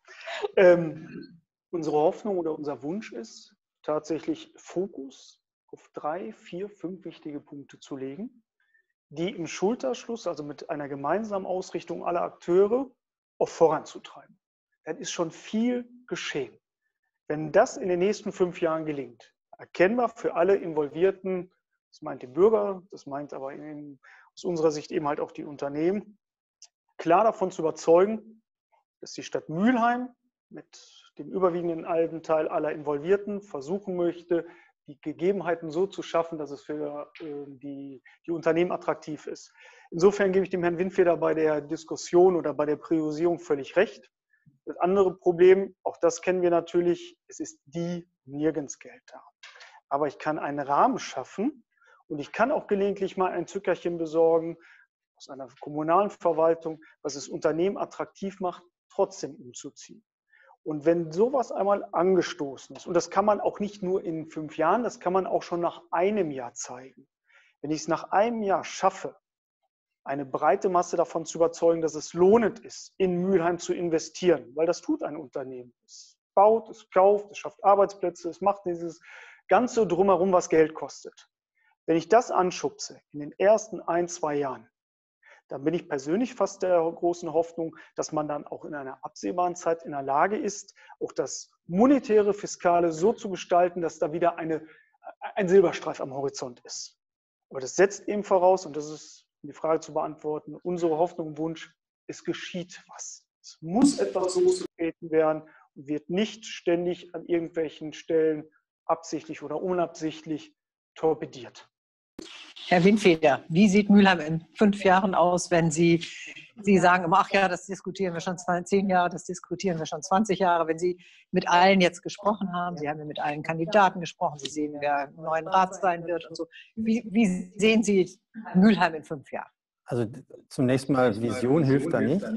ähm, unsere Hoffnung oder unser Wunsch ist, tatsächlich Fokus, auf drei, vier, fünf wichtige Punkte zu legen, die im Schulterschluss, also mit einer gemeinsamen Ausrichtung aller Akteure, auch voranzutreiben. Dann ist schon viel geschehen. Wenn das in den nächsten fünf Jahren gelingt, erkennbar für alle Involvierten, das meint die Bürger, das meint aber in, aus unserer Sicht eben halt auch die Unternehmen, klar davon zu überzeugen, dass die Stadt Mülheim mit dem überwiegenden Anteil aller Involvierten versuchen möchte, die Gegebenheiten so zu schaffen, dass es für die, die Unternehmen attraktiv ist. Insofern gebe ich dem Herrn Windfeder bei der Diskussion oder bei der Priorisierung völlig recht. Das andere Problem, auch das kennen wir natürlich, es ist die nirgends Geld da. Aber ich kann einen Rahmen schaffen und ich kann auch gelegentlich mal ein Zückerchen besorgen aus einer kommunalen Verwaltung, was das Unternehmen attraktiv macht, trotzdem umzuziehen. Und wenn sowas einmal angestoßen ist, und das kann man auch nicht nur in fünf Jahren, das kann man auch schon nach einem Jahr zeigen. Wenn ich es nach einem Jahr schaffe, eine breite Masse davon zu überzeugen, dass es lohnend ist, in Mülheim zu investieren, weil das tut ein Unternehmen. Es baut, es kauft, es schafft Arbeitsplätze, es macht dieses Ganze drumherum, was Geld kostet. Wenn ich das anschubse in den ersten ein, zwei Jahren, dann bin ich persönlich fast der großen Hoffnung, dass man dann auch in einer absehbaren Zeit in der Lage ist, auch das monetäre, fiskale so zu gestalten, dass da wieder eine, ein Silberstreif am Horizont ist. Aber das setzt eben voraus, und das ist, um die Frage zu beantworten, unsere Hoffnung und Wunsch, es geschieht was. Es muss etwas losgetreten werden und wird nicht ständig an irgendwelchen Stellen absichtlich oder unabsichtlich torpediert. Herr Windfeder, wie sieht Mülheim in fünf Jahren aus, wenn Sie, Sie sagen immer, ach ja, das diskutieren wir schon zehn Jahre, das diskutieren wir schon zwanzig Jahre, wenn Sie mit allen jetzt gesprochen haben, Sie haben ja mit allen Kandidaten gesprochen, Sie sehen, wer im neuen Rat sein wird und so. Wie, wie sehen Sie Mülheim in fünf Jahren? Also zunächst mal, Vision hilft da nicht.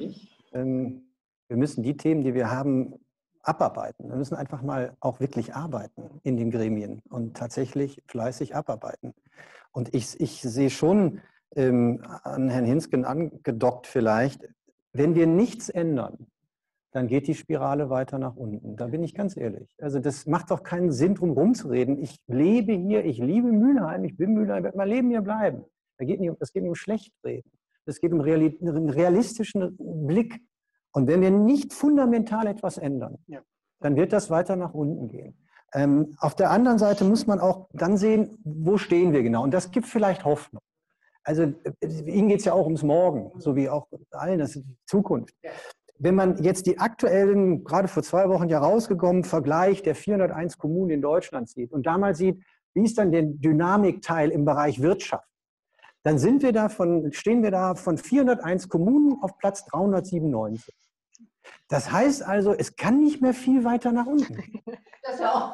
Ähm, wir müssen die Themen, die wir haben, abarbeiten. Wir müssen einfach mal auch wirklich arbeiten in den Gremien und tatsächlich fleißig abarbeiten. Und ich, ich sehe schon ähm, an Herrn Hinsken angedockt vielleicht, wenn wir nichts ändern, dann geht die Spirale weiter nach unten. Da bin ich ganz ehrlich. Also das macht doch keinen Sinn, drum rumzureden. Ich lebe hier, ich liebe Mülheim, ich bin Mülheim, wird mein Leben hier bleiben. Das geht nicht um, das geht nicht um Schlechtreden. Es geht um einen realistischen Blick. Und wenn wir nicht fundamental etwas ändern, ja, dann wird das weiter nach unten gehen. Ähm, auf der anderen Seite muss man auch dann sehen, wo stehen wir genau. Und das gibt vielleicht Hoffnung. Also Ihnen geht es ja auch ums Morgen, so wie auch allen, das ist die Zukunft. Wenn man jetzt die aktuellen, gerade vor zwei Wochen ja rausgekommen, Vergleich der vierhunderteins Kommunen in Deutschland sieht und da mal sieht, wie ist dann der Dynamikteil im Bereich Wirtschaft, dann sind wir da von, stehen wir da von vierhunderteins Kommunen auf Platz dreihundertsiebenundneunzig. Das heißt also, es kann nicht mehr viel weiter nach unten gehen. Das ist auch.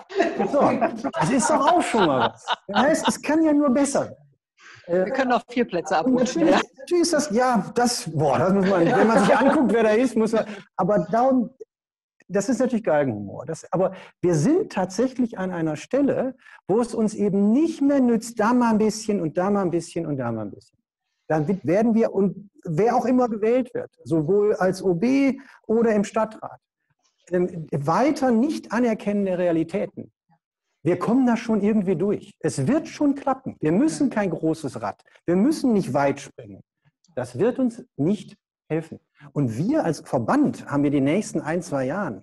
So, das ist doch auch schon mal was. Das heißt, es kann ja nur besser werden. Wir können auch vier Plätze abrutschen. Natürlich, natürlich ist das, ja, das, boah, das muss man, wenn man sich anguckt, wer da ist, muss man, aber darum, das ist natürlich Galgenhumor. Das, aber wir sind tatsächlich an einer Stelle, wo es uns eben nicht mehr nützt, da mal ein bisschen und da mal ein bisschen und da mal ein bisschen. Dann werden wir, und wer auch immer gewählt wird, sowohl als O B oder im Stadtrat, weiter nicht anerkennen der Realitäten. Wir kommen da schon irgendwie durch. Es wird schon klappen. Wir müssen kein großes Rad. Wir müssen nicht weit springen. Das wird uns nicht helfen. Und wir als Verband haben wir die nächsten ein, zwei Jahren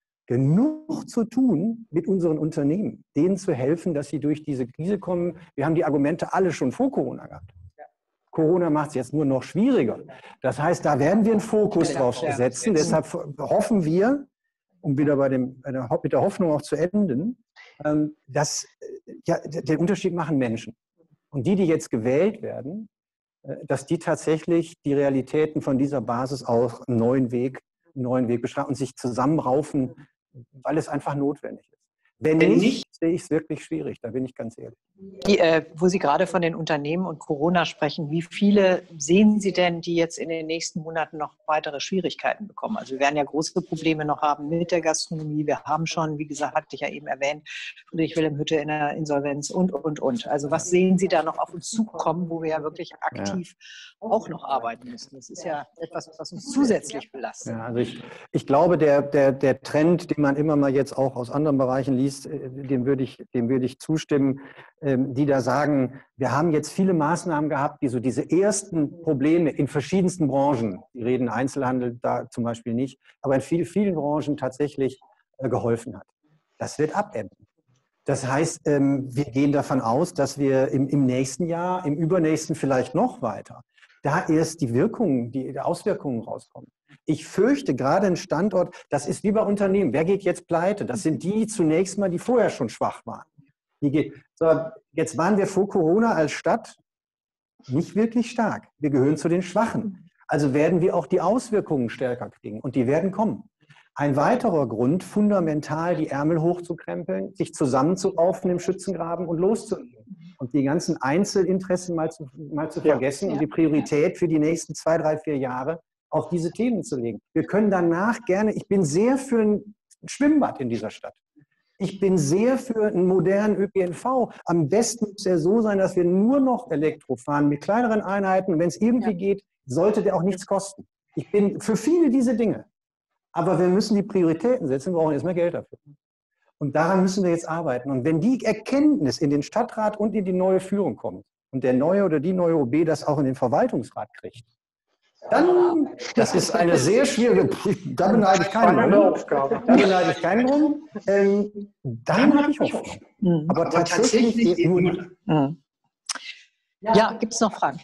genug zu tun mit unseren Unternehmen, denen zu helfen, dass sie durch diese Krise kommen. Wir haben die Argumente alle schon vor Corona gehabt. Corona macht es jetzt nur noch schwieriger. Das heißt, da werden wir einen Fokus drauf setzen. Deshalb hoffen wir, um wieder bei dem, mit der Hoffnung auch zu enden, dass ja, den Unterschied machen Menschen. Und die, die jetzt gewählt werden, dass die tatsächlich die Realitäten von dieser Basis auch einen neuen Weg, einen neuen Weg beschreiben und sich zusammenraufen, weil es einfach notwendig ist. Wenn nicht, sehe ich es wirklich schwierig, da bin ich ganz ehrlich. Die, äh, wo Sie gerade von den Unternehmen und Corona sprechen, wie viele sehen Sie denn, die jetzt in den nächsten Monaten noch weitere Schwierigkeiten bekommen? Also wir werden ja große Probleme noch haben mit der Gastronomie. Wir haben schon, wie gesagt, hatte ich ja eben erwähnt, Friedrich Wilhelm Hütte in der Insolvenz und, und, und. Also was sehen Sie da noch auf uns zukommen, wo wir ja wirklich aktiv ja. auch noch arbeiten müssen? Das ist ja etwas, was uns zusätzlich belastet. Ja, also ich, ich glaube, der, der, der Trend, den man immer mal jetzt auch aus anderen Bereichen liest, dem würde ich, dem würde ich zustimmen. die da sagen, wir haben jetzt viele Maßnahmen gehabt, die so diese ersten Probleme in verschiedensten Branchen, die reden Einzelhandel da zum Beispiel nicht, aber in vielen, vielen Branchen tatsächlich geholfen hat. Das wird abebben. Das heißt, wir gehen davon aus, dass wir im, im nächsten Jahr, im übernächsten vielleicht noch weiter, da erst die Wirkungen, die Auswirkungen rauskommen. Ich fürchte, gerade ein Standort, das ist wie bei Unternehmen. Wer geht jetzt pleite? Das sind die zunächst mal, die vorher schon schwach waren. Die geht, so, jetzt waren wir vor Corona als Stadt nicht wirklich stark. Wir gehören zu den Schwachen. Also werden wir auch die Auswirkungen stärker kriegen und die werden kommen. Ein weiterer Grund, fundamental die Ärmel hochzukrempeln, sich zusammenzuraufen im Schützengraben und loszulegen. Und die ganzen Einzelinteressen mal zu, mal zu vergessen ja. und die Priorität für die nächsten zwei, drei, vier Jahre auf diese Themen zu legen. Wir können danach gerne, ich bin sehr für ein Schwimmbad in dieser Stadt. Ich bin sehr für einen modernen Ö P N V. Am besten muss er so sein, dass wir nur noch Elektro fahren mit kleineren Einheiten. Und wenn es irgendwie ja. geht, sollte der auch nichts kosten. Ich bin für viele diese Dinge. Aber wir müssen die Prioritäten setzen, wir brauchen erstmal Geld dafür. Und daran müssen wir jetzt arbeiten. Und wenn die Erkenntnis in den Stadtrat und in die neue Führung kommt und der neue oder die neue O B das auch in den Verwaltungsrat kriegt, dann, das ist eine sehr schwierige, da beneide ich keinen drum, da beneide ich keinen drum, ähm, dann habe ich Hoffnung. Mhm. Aber, Aber tatsächlich, tatsächlich mhm. Ja, gibt es noch Fragen?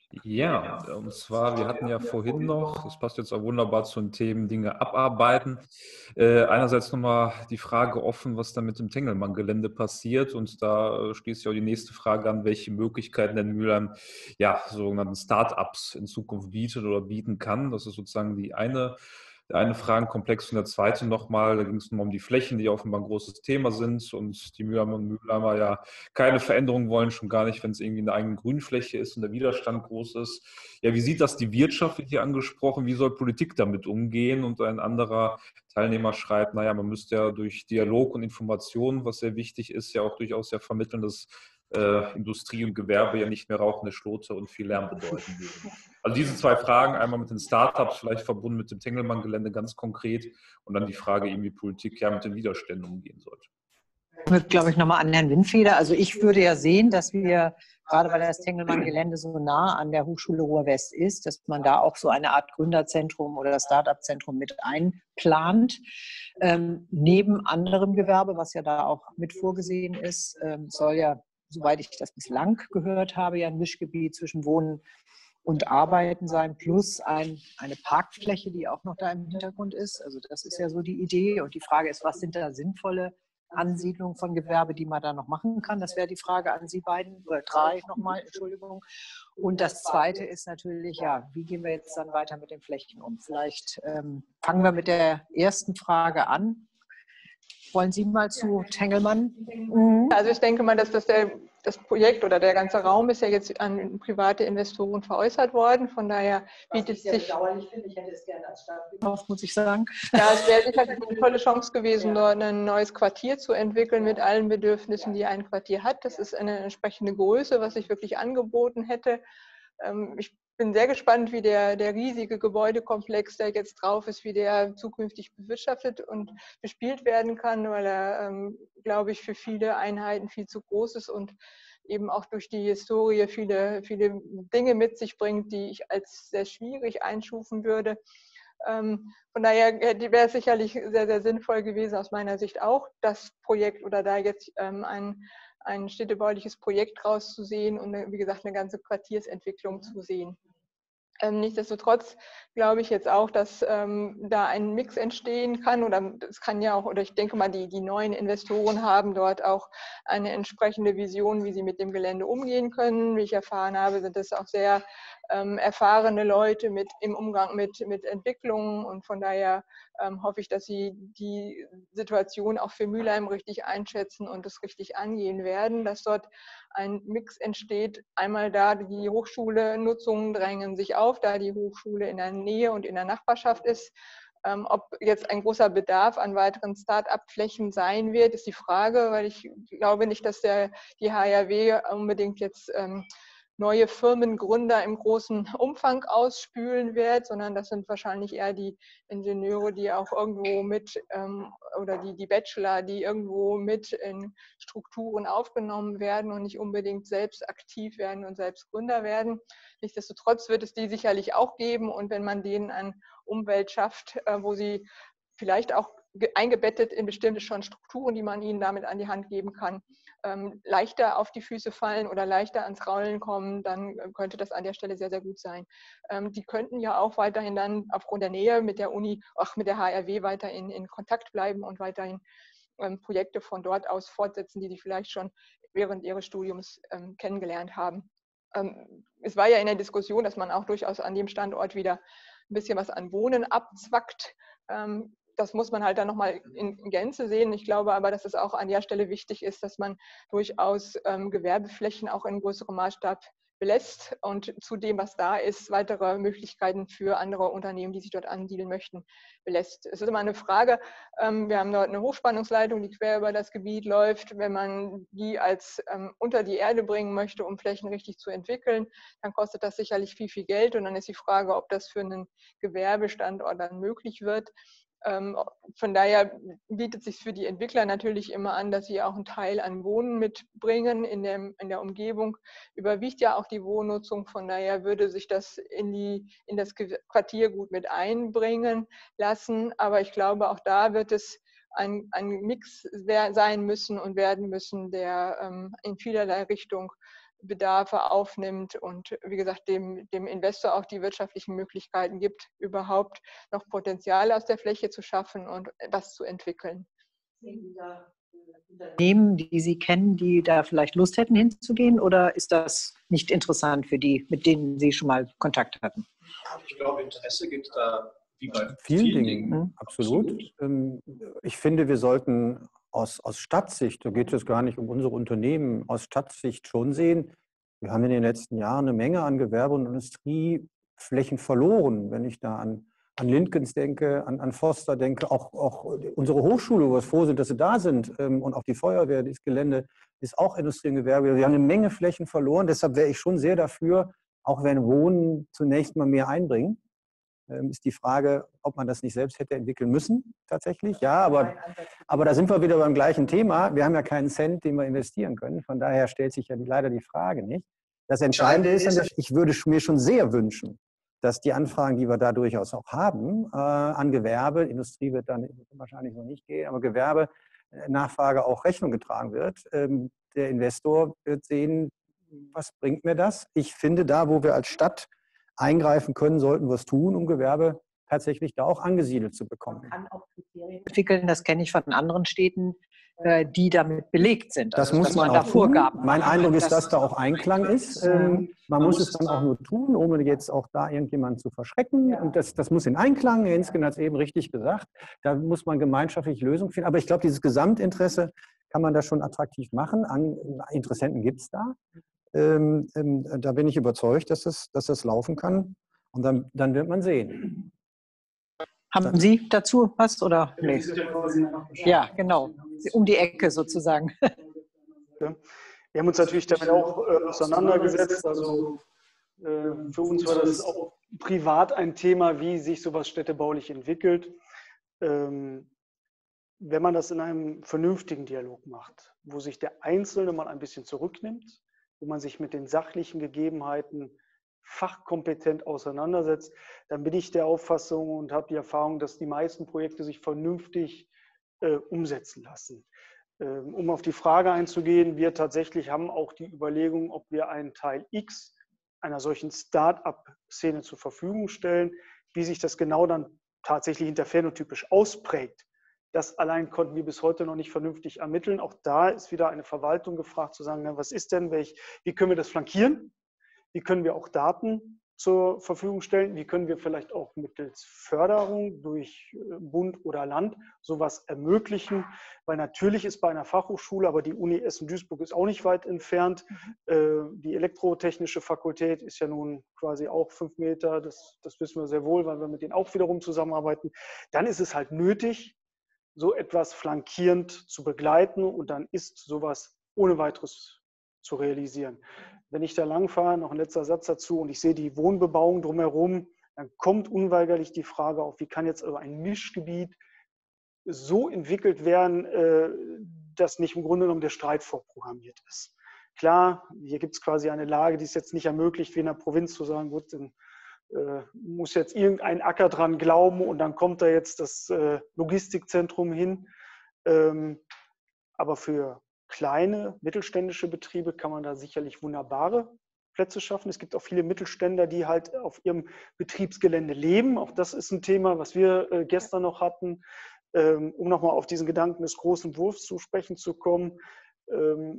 Ja, und zwar, wir hatten ja vorhin noch, das passt jetzt auch wunderbar zu den Themen, Dinge abarbeiten. Äh, einerseits nochmal die Frage offen, was da mit dem Tengelmann-Gelände passiert. Und da schließt ja auch die nächste Frage an, welche Möglichkeiten denn Mülheim ja, sogenannten Start-ups in Zukunft bietet oder bieten kann. Das ist sozusagen die eine Der eine Fragenkomplex und der zweite nochmal, da ging es nochmal um die Flächen, die offenbar ein großes Thema sind und die Mülheimer und Mülheimer ja keine Veränderung wollen, schon gar nicht, wenn es irgendwie eine eigene Grünfläche ist und der Widerstand groß ist. Ja, wie sieht das die Wirtschaft, wird hier angesprochen, wie soll Politik damit umgehen? Und ein anderer Teilnehmer schreibt, naja, man müsste ja durch Dialog und Information, was sehr wichtig ist, ja auch durchaus ja vermitteln, dass Äh, Industrie und Gewerbe ja nicht mehr rauchende Schlote und viel Lärm bedeuten würden. Also diese zwei Fragen, einmal mit den Startups, vielleicht verbunden mit dem Tengelmann-Gelände ganz konkret und dann die Frage, eben wie Politik ja mit den Widerständen umgehen sollte. Ich würde, glaube ich, nochmal an Herrn Windfeder. Also ich würde ja sehen, dass wir, gerade weil das Tengelmann-Gelände so nah an der Hochschule Ruhr-West ist, dass man da auch so eine Art Gründerzentrum oder Start-up-Zentrum mit einplant. Ähm, neben anderem Gewerbe, was ja da auch mit vorgesehen ist, ähm, soll ja, soweit ich das bislang gehört habe, ja ein Mischgebiet zwischen Wohnen und Arbeiten sein, plus ein, eine Parkfläche, die auch noch da im Hintergrund ist. Also das ist ja so die Idee. Und die Frage ist, was sind da sinnvolle Ansiedlungen von Gewerbe, die man da noch machen kann? Das wäre die Frage an Sie beiden, oder drei nochmal, Entschuldigung. Und das Zweite ist natürlich, ja, wie gehen wir jetzt dann weiter mit den Flächen um? Vielleicht ähm, fangen wir mit der ersten Frage an. Wollen Sie mal zu Tengelmann? Also ich denke mal, dass das, der, das Projekt oder der ganze Raum ist ja jetzt an private Investoren veräußert worden. Von daher bietet es sich... Ich hätte es gerne als Stadt gekauft, muss ich sagen. Ja, es wäre sicherlich eine tolle Chance gewesen, dort ein neues Quartier zu entwickeln mit allen Bedürfnissen, die ein Quartier hat. Das ist eine entsprechende Größe, was sich wirklich angeboten hätte. Ich bin sehr gespannt, wie der, der riesige Gebäudekomplex, der jetzt drauf ist, wie der zukünftig bewirtschaftet und bespielt werden kann, weil er, ähm, glaube ich, für viele Einheiten viel zu groß ist und eben auch durch die Historie viele, viele Dinge mit sich bringt, die ich als sehr schwierig einstufen würde. Ähm, von daher wäre es sicherlich sehr, sehr sinnvoll gewesen, aus meiner Sicht auch, das Projekt oder da jetzt ähm, ein ein städtebauliches Projekt rauszusehen und, wie gesagt, eine ganze Quartiersentwicklung zu sehen. Ähm, nichtsdestotrotz glaube ich jetzt auch, dass ähm, da ein Mix entstehen kann oder es kann ja auch, oder ich denke mal, die, die neuen Investoren haben dort auch eine entsprechende Vision, wie sie mit dem Gelände umgehen können. Wie ich erfahren habe, sind das auch sehr ähm, erfahrene Leute mit, im Umgang mit, mit Entwicklungen und von daher ähm, hoffe ich, dass sie die Situation auch für Mülheim richtig einschätzen und es richtig angehen werden, dass dort ein Mix entsteht. Einmal da, die Hochschule-Nutzungen drängen sich auf, da die Hochschule in der Nähe und in der Nachbarschaft ist. Ähm, ob jetzt ein großer Bedarf an weiteren Start-up-Flächen sein wird, ist die Frage, weil ich glaube nicht, dass der, die H R W unbedingt jetzt ähm, neue Firmengründer im großen Umfang ausspülen wird, sondern das sind wahrscheinlich eher die Ingenieure, die auch irgendwo mit ähm, oder die, die Bachelor, die irgendwo mit in Strukturen aufgenommen werden und nicht unbedingt selbst aktiv werden und selbst Gründer werden. Nichtsdestotrotz wird es die sicherlich auch geben, und wenn man denen eine Umwelt schafft, äh, wo sie vielleicht auch eingebettet in bestimmte schon Strukturen, die man ihnen damit an die Hand geben kann, ähm, leichter auf die Füße fallen oder leichter ans Rollen kommen, dann könnte das an der Stelle sehr, sehr gut sein. Ähm, die könnten ja auch weiterhin dann aufgrund der Nähe mit der Uni, auch mit der H R W weiterhin in Kontakt bleiben und weiterhin ähm, Projekte von dort aus fortsetzen, die sie vielleicht schon während ihres Studiums ähm, kennengelernt haben. Ähm, es war ja in der Diskussion, dass man auch durchaus an dem Standort wieder ein bisschen was an Wohnen abzwackt. Ähm, Das muss man halt dann nochmal in Gänze sehen. Ich glaube aber, dass es auch an der Stelle wichtig ist, dass man durchaus ähm, Gewerbeflächen auch in größerem Maßstab belässt und zu dem, was da ist, weitere Möglichkeiten für andere Unternehmen, die sich dort ansiedeln möchten, belässt. Es ist immer eine Frage, ähm, wir haben dort eine Hochspannungsleitung, die quer über das Gebiet läuft. Wenn man die als ähm, unter die Erde bringen möchte, um Flächen richtig zu entwickeln, dann kostet das sicherlich viel, viel Geld. Und dann ist die Frage, ob das für einen Gewerbestandort dann möglich wird. Von daher bietet es sich für die Entwickler natürlich immer an, dass sie auch einen Teil an Wohnen mitbringen. In, dem, in der Umgebung überwiegt ja auch die Wohnnutzung. Von daher würde sich das in, die, in das Quartier gut mit einbringen lassen. Aber ich glaube, auch da wird es ein, ein Mix sein müssen und werden müssen, der ähm, in vielerlei Richtung Bedarfe aufnimmt und wie gesagt dem, dem Investor auch die wirtschaftlichen Möglichkeiten gibt, überhaupt noch Potenzial aus der Fläche zu schaffen und was zu entwickeln. Unternehmen, die Sie kennen, die da vielleicht Lust hätten hinzugehen, oder ist das nicht interessant für die, mit denen Sie schon mal Kontakt hatten? Ich glaube, Interesse gibt es da wie bei vielen, vielen Dingen, Dingen. absolut. absolut. Ich finde, wir sollten aus, aus Stadtsicht, da geht es gar nicht um unsere Unternehmen, aus Stadtsicht schon sehen, wir haben in den letzten Jahren eine Menge an Gewerbe- und Industrieflächen verloren. Wenn ich da an, an Lindgens denke, an, an Foster denke, auch, auch unsere Hochschule, wo wir froh sind, dass sie da sind, und auch die Feuerwehr, das Gelände ist auch Industrie und Gewerbe. Wir haben eine Menge Flächen verloren, deshalb wäre ich schon sehr dafür, auch wenn Wohnen zunächst mal mehr einbringen. Ist die Frage, ob man das nicht selbst hätte entwickeln müssen, tatsächlich. Ja, aber, aber da sind wir wieder beim gleichen Thema. Wir haben ja keinen Cent, den wir investieren können. Von daher stellt sich ja die, leider die Frage nicht. Das Entscheidende ist, ich würde mir schon sehr wünschen, dass die Anfragen, die wir da durchaus auch haben, äh, an Gewerbe, Industrie wird dann wahrscheinlich noch nicht gehen, aber Gewerbe, Nachfrage auch Rechnung getragen wird. Ähm, der Investor wird sehen, was bringt mir das? Ich finde, da, wo wir als Stadt eingreifen können, sollten wir es tun, um Gewerbe tatsächlich da auch angesiedelt zu bekommen. Man kann auch Kriterien entwickeln, das kenne ich von anderen Städten, die damit belegt sind. Das also, muss man, man auch tun. Mein Eindruck ist, dass da auch Einklang ist. Ähm, man muss es dann auch nur tun, ohne jetzt auch da irgendjemanden zu verschrecken. Und das, das muss in Einklang, Hensken hat es eben richtig gesagt, da muss man gemeinschaftlich Lösungen finden. Aber ich glaube, dieses Gesamtinteresse kann man da schon attraktiv machen. An, Interessenten gibt es da. Ähm, ähm, da bin ich überzeugt, dass das, dass das laufen kann. Und dann, dann wird man sehen. Haben Sie dazu was? Oder? Nee. Ja, genau. Um die Ecke sozusagen. Wir haben uns natürlich damit auch äh, auseinandergesetzt. Also äh, für uns war das auch privat ein Thema, wie sich sowas städtebaulich entwickelt. Ähm, wenn man das in einem vernünftigen Dialog macht, wo sich der Einzelne mal ein bisschen zurücknimmt, wo man sich mit den sachlichen Gegebenheiten fachkompetent auseinandersetzt, dann bin ich der Auffassung und habe die Erfahrung, dass die meisten Projekte sich vernünftig äh, umsetzen lassen. Ähm, um auf die Frage einzugehen, wir tatsächlich haben auch die Überlegung, ob wir einen Teil X einer solchen Start-up-Szene zur Verfügung stellen. Wie sich das genau dann tatsächlich interphänotypisch ausprägt, das allein konnten wir bis heute noch nicht vernünftig ermitteln. Auch da ist wieder eine Verwaltung gefragt, zu sagen, na, was ist denn, welch, wie können wir das flankieren? Wie können wir auch Daten zur Verfügung stellen? Wie können wir vielleicht auch mittels Förderung durch Bund oder Land sowas ermöglichen? Weil natürlich ist bei einer Fachhochschule, aber die Uni Essen-Duisburg ist auch nicht weit entfernt. Die Elektrotechnische Fakultät ist ja nun quasi auch fünf Meter. Das, das wissen wir sehr wohl, weil wir mit denen auch wiederum zusammenarbeiten. Dann ist es halt nötig, so etwas flankierend zu begleiten, und dann ist sowas ohne weiteres zu realisieren. wenn ich da langfahre, noch ein letzter Satz dazu, und ich sehe die Wohnbebauung drumherum, dann kommt unweigerlich die Frage auf, wie kann jetzt also ein Mischgebiet so entwickelt werden, dass nicht im Grunde genommen der Streit vorprogrammiert ist. Klar, hier gibt es quasi eine Lage, die es jetzt nicht ermöglicht, wie in der Provinz zu sagen, gut, dann äh, muss jetzt irgendein Acker dran glauben und dann kommt da jetzt das äh, Logistikzentrum hin. Ähm, aber für kleine, mittelständische Betriebe kann man da sicherlich wunderbare Plätze schaffen. Es gibt auch viele Mittelständler, die halt auf ihrem Betriebsgelände leben. Auch das ist ein Thema, was wir äh, gestern noch hatten, ähm, um nochmal auf diesen Gedanken des großen Wurfs zu sprechen zu kommen. Ähm,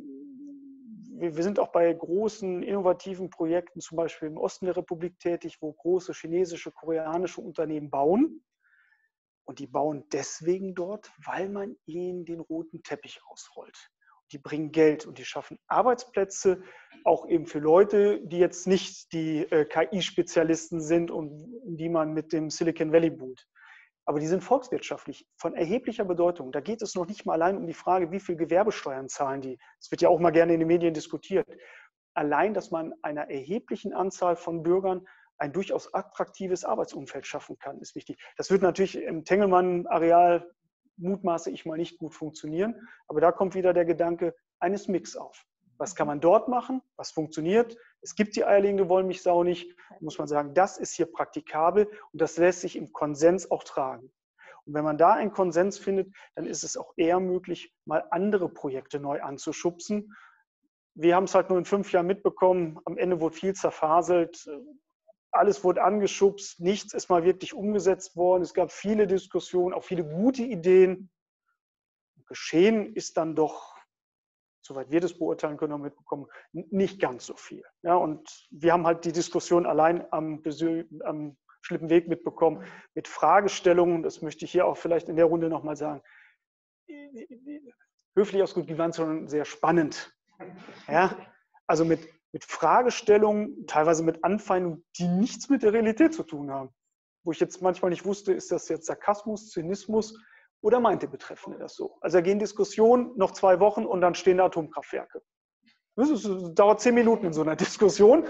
wir, wir sind auch bei großen, innovativen Projekten, zum Beispiel im Osten der Republik tätig, wo große chinesische, koreanische Unternehmen bauen. Und die bauen deswegen dort, weil man ihnen den roten Teppich ausrollt. Die bringen Geld und die schaffen Arbeitsplätze, auch eben für Leute, die jetzt nicht die äh, K I-Spezialisten sind und die man mit dem Silicon Valley buhlt. Aber die sind volkswirtschaftlich von erheblicher Bedeutung. Da geht es noch nicht mal allein um die Frage, wie viel Gewerbesteuern zahlen die. Das wird ja auch mal gerne in den Medien diskutiert. Allein, dass man einer erheblichen Anzahl von Bürgern ein durchaus attraktives Arbeitsumfeld schaffen kann, ist wichtig. Das wird natürlich im Tengelmann-Areal, mutmaße ich mal, nicht gut funktionieren. Aber da kommt wieder der Gedanke eines Mix auf. Was kann man dort machen? Was funktioniert? Es gibt die eierlegende Wollmilchsau nicht. Da muss man sagen, das ist hier praktikabel und das lässt sich im Konsens auch tragen. Und wenn man da einen Konsens findet, dann ist es auch eher möglich, mal andere Projekte neu anzuschubsen. Wir haben es halt nur in fünf Jahren mitbekommen. Am Ende wurde viel zerfaselt. Alles wurde angeschubst. Nichts ist mal wirklich umgesetzt worden. Es gab viele Diskussionen, auch viele gute Ideen. Geschehen ist dann doch, soweit wir das beurteilen können und mitbekommen, nicht ganz so viel. Ja, und wir haben halt die Diskussion allein am, am Schlippenweg mitbekommen mit Fragestellungen. Das möchte ich hier auch vielleicht in der Runde nochmal sagen. Höflich ausgedrückt, die waren schon sehr spannend. Ja, also mit, mit Fragestellungen, teilweise mit Anfeindungen, die nichts mit der Realität zu tun haben. Wo ich jetzt manchmal nicht wusste, ist das jetzt Sarkasmus, Zynismus, oder meint der Betreffende das so? Also da gehen Diskussionen noch zwei Wochen und dann stehen da Atomkraftwerke. Das, ist, das dauert zehn Minuten in so einer Diskussion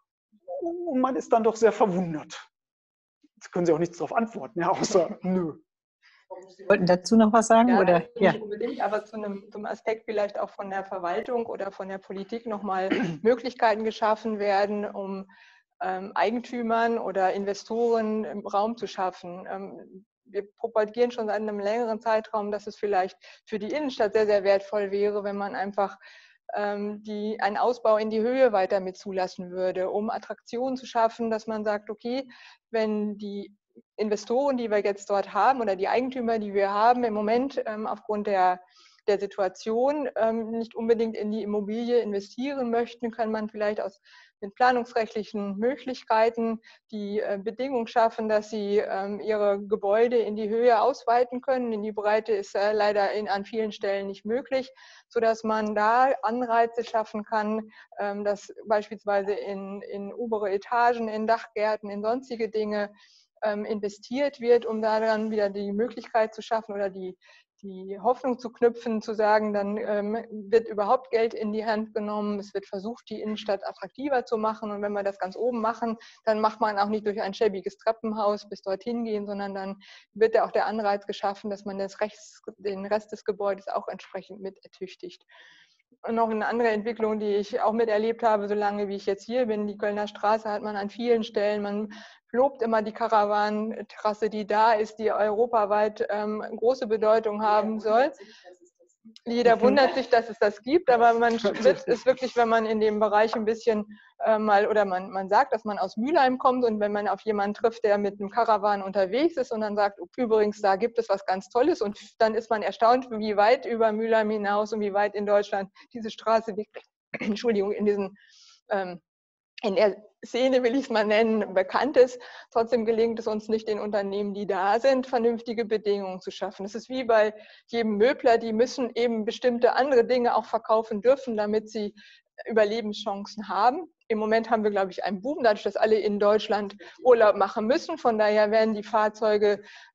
und man ist dann doch sehr verwundert. Jetzt können Sie auch nichts darauf antworten, ja, außer nö. Sie wollten dazu noch was sagen? Ja, oder? Nicht Ja. unbedingt, aber zu einem, zum Aspekt vielleicht auch von der Verwaltung oder von der Politik nochmal Möglichkeiten geschaffen werden, um ähm, Eigentümern oder Investoren im Raum zu schaffen. Ähm, wir propagieren schon seit einem längeren Zeitraum, dass es vielleicht für die Innenstadt sehr, sehr wertvoll wäre, wenn man einfach ähm, die, einen Ausbau in die Höhe weiter mit zulassen würde, um Attraktionen zu schaffen, dass man sagt, okay, wenn die Investoren, die wir jetzt dort haben oder die Eigentümer, die wir haben, im Moment ähm, aufgrund der, der Situation ähm, nicht unbedingt in die Immobilie investieren möchten, kann man vielleicht aus mit planungsrechtlichen Möglichkeiten die äh, Bedingung schaffen, dass sie ähm, ihre Gebäude in die Höhe ausweiten können. In die Breite ist äh, leider in, an vielen Stellen nicht möglich, sodass man da Anreize schaffen kann, ähm, dass beispielsweise in, in obere Etagen, in Dachgärten, in sonstige Dinge investiert wird, um da dann wieder die Möglichkeit zu schaffen oder die, die Hoffnung zu knüpfen, zu sagen, dann ähm, wird überhaupt Geld in die Hand genommen, es wird versucht, die Innenstadt attraktiver zu machen und wenn wir das ganz oben machen, dann macht man auch nicht durch ein schäbiges Treppenhaus bis dorthin gehen, sondern dann wird ja auch der Anreiz geschaffen, dass man das Rechts, den Rest des Gebäudes auch entsprechend mit ertüchtigt. Und noch eine andere Entwicklung, die ich auch miterlebt habe, solange wie ich jetzt hier bin, die Kölner Straße hat man an vielen Stellen, man lobt immer die Karawanentrasse, die da ist, die europaweit ähm, große Bedeutung haben soll. Jeder wundert sich, dass es das gibt, aber man wird es wirklich, wenn man in dem Bereich ein bisschen äh, mal, oder man, man sagt, dass man aus Mülheim kommt und wenn man auf jemanden trifft, der mit einem Karawan unterwegs ist und dann sagt, übrigens, da gibt es was ganz Tolles und dann ist man erstaunt, wie weit über Mülheim hinaus und wie weit in Deutschland diese Straße wirklich, Entschuldigung, in diesen ähm, in der Szene, will ich es mal nennen, bekannt ist. Trotzdem gelingt es uns nicht, den Unternehmen, die da sind, vernünftige Bedingungen zu schaffen. Es ist wie bei jedem Möbler, die müssen eben bestimmte andere Dinge auch verkaufen dürfen, damit sie Überlebenschancen haben. Im Moment haben wir, glaube ich, einen Boom, dadurch, dass alle in Deutschland Urlaub machen müssen. Von daher werden die Fahrzeuge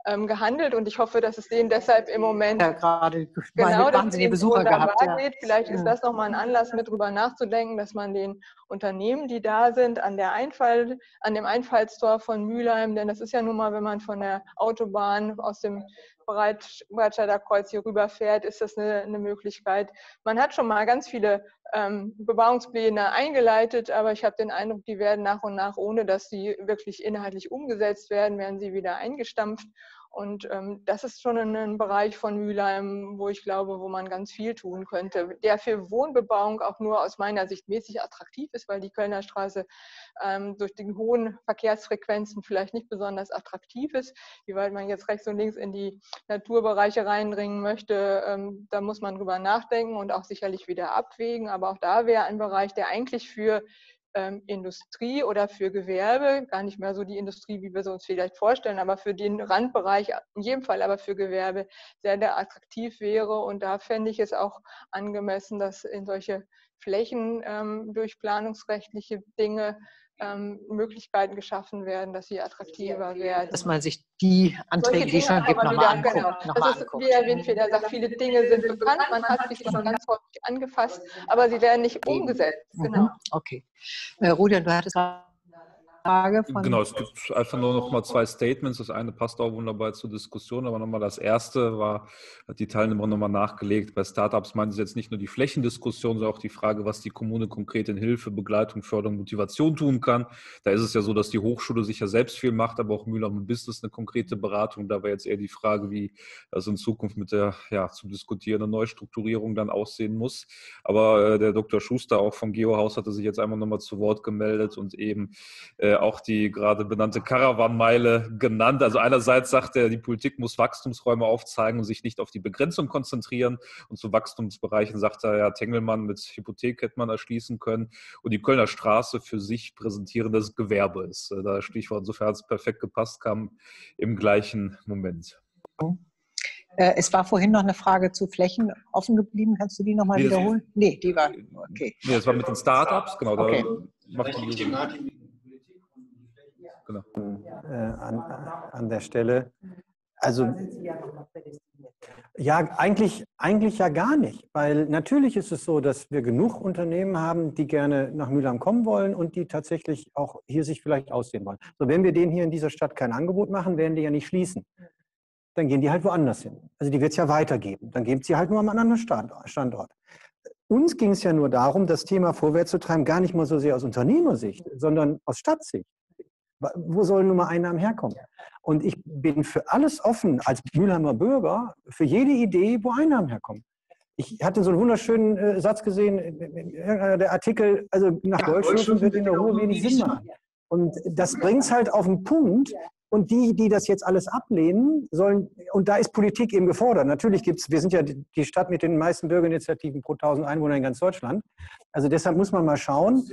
ähm, gehandelt und ich hoffe, dass es denen deshalb im Moment ja, gerade genau wahnsinnige Besucher gehabt. Ja. Geht. Vielleicht ist das nochmal ein Anlass, mit drüber nachzudenken, dass man den Unternehmen, die da sind, an, der Einfall, an dem Einfallstor von Mülheim, denn das ist ja nun mal, wenn man von der Autobahn aus dem Breitscheider Kreuz hier rüberfährt, ist das eine, eine Möglichkeit. Man hat schon mal ganz viele ähm, Bebauungspläne eingeleitet, aber ich habe den Eindruck, die werden nach und nach, ohne dass sie wirklich inhaltlich umgesetzt werden, werden sie wieder eingestampft. Und ähm, das ist schon ein, ein Bereich von Mülheim, wo ich glaube, wo man ganz viel tun könnte, der für Wohnbebauung auch nur aus meiner Sicht mäßig attraktiv ist, weil die Kölner Straße ähm, durch die hohen Verkehrsfrequenzen vielleicht nicht besonders attraktiv ist. Wie weit man jetzt rechts und links in die Naturbereiche reindringen möchte, ähm, da muss man drüber nachdenken und auch sicherlich wieder abwägen. Aber auch da wäre ein Bereich, der eigentlich für Ähm, Industrie oder für Gewerbe, gar nicht mehr so die Industrie, wie wir sie uns vielleicht vorstellen, aber für den Randbereich, in jedem Fall aber für Gewerbe, sehr, sehr attraktiv wäre. Und da fände ich es auch angemessen, dass in solche Flächen ähm, durch planungsrechtliche Dinge ähm, Möglichkeiten geschaffen werden, dass sie attraktiver werden. Dass man sich die Anträge, die es schon gibt, nochmal anguckt. Genau. Noch das mal ist, anguckt. wie Herr Windfeder sagt, viele Dinge sind bekannt, man hat sich schon ganz häufig angefasst, aber sie werden nicht umgesetzt. Mhm. Genau. Okay. Äh, Rudian, du hattest eine Frage von... Genau, es gibt einfach nur noch mal zwei Statements. Das eine passt auch wunderbar zur Diskussion, aber nochmal das erste war, hat die Teilnehmer nochmal nachgelegt. Bei Startups meinen sie jetzt nicht nur die Flächendiskussion, sondern auch die Frage, was die Kommune konkret in Hilfe, Begleitung, Förderung, Motivation tun kann. Da ist es ja so, dass die Hochschule sich ja selbst viel macht, aber auch Mülheim und Business eine konkrete Beratung. Da wäre jetzt eher die Frage, wie das in Zukunft mit der ja zu diskutierenden Neustrukturierung dann aussehen muss. Aber äh, der Doktor Schuster auch vom Geohaus hatte sich jetzt einmal nochmal zu Wort gemeldet und eben äh, auch die gerade benannte Caravan-Meile genannt. Also einerseits sagt er, die Politik muss Wachstumsräume aufzeigen und sich nicht auf die Begrenzung konzentrieren. Und zu Wachstumsbereichen sagt er, ja, Tengelmann mit Hypothek hätte man erschließen können. Und die Kölner Straße für sich präsentieren, dass es Gewerbe ist. Da Stichwort, insofern hat es perfekt gepasst, kam im gleichen Moment. Es war vorhin noch eine Frage zu Flächen offen geblieben. Kannst du die nochmal nee, wiederholen? Nee, die war, okay. Nee, das war mit den Startups, genau. Okay. Da macht die Genau. Äh, an, an der Stelle. Also, ja, eigentlich, eigentlich ja gar nicht, weil natürlich ist es so, dass wir genug Unternehmen haben, die gerne nach Mülheim kommen wollen und die tatsächlich auch hier sich vielleicht aussehen wollen. So, wenn wir denen hier in dieser Stadt kein Angebot machen, werden die ja nicht schließen. Dann gehen die halt woanders hin. Also die wird es ja weitergeben. Dann gibt es sie halt nur am anderen Standort. Uns ging es ja nur darum, das Thema vorwärts zu treiben, gar nicht mal so sehr aus Unternehmersicht, sondern aus Stadtsicht. Wo sollen nun mal Einnahmen herkommen? Und ich bin für alles offen, als Mülheimer Bürger, für jede Idee, wo Einnahmen herkommen. Ich hatte so einen wunderschönen äh, Satz gesehen, äh, der Artikel, also nach Goldschürfen wird in der Ruhe wenig Sinn machen. Und das bringt es halt auf den Punkt. Und die, die das jetzt alles ablehnen, sollen, und da ist Politik eben gefordert. Natürlich gibt es, wir sind ja die Stadt mit den meisten Bürgerinitiativen pro tausend Einwohner in ganz Deutschland. Also deshalb muss man mal schauen.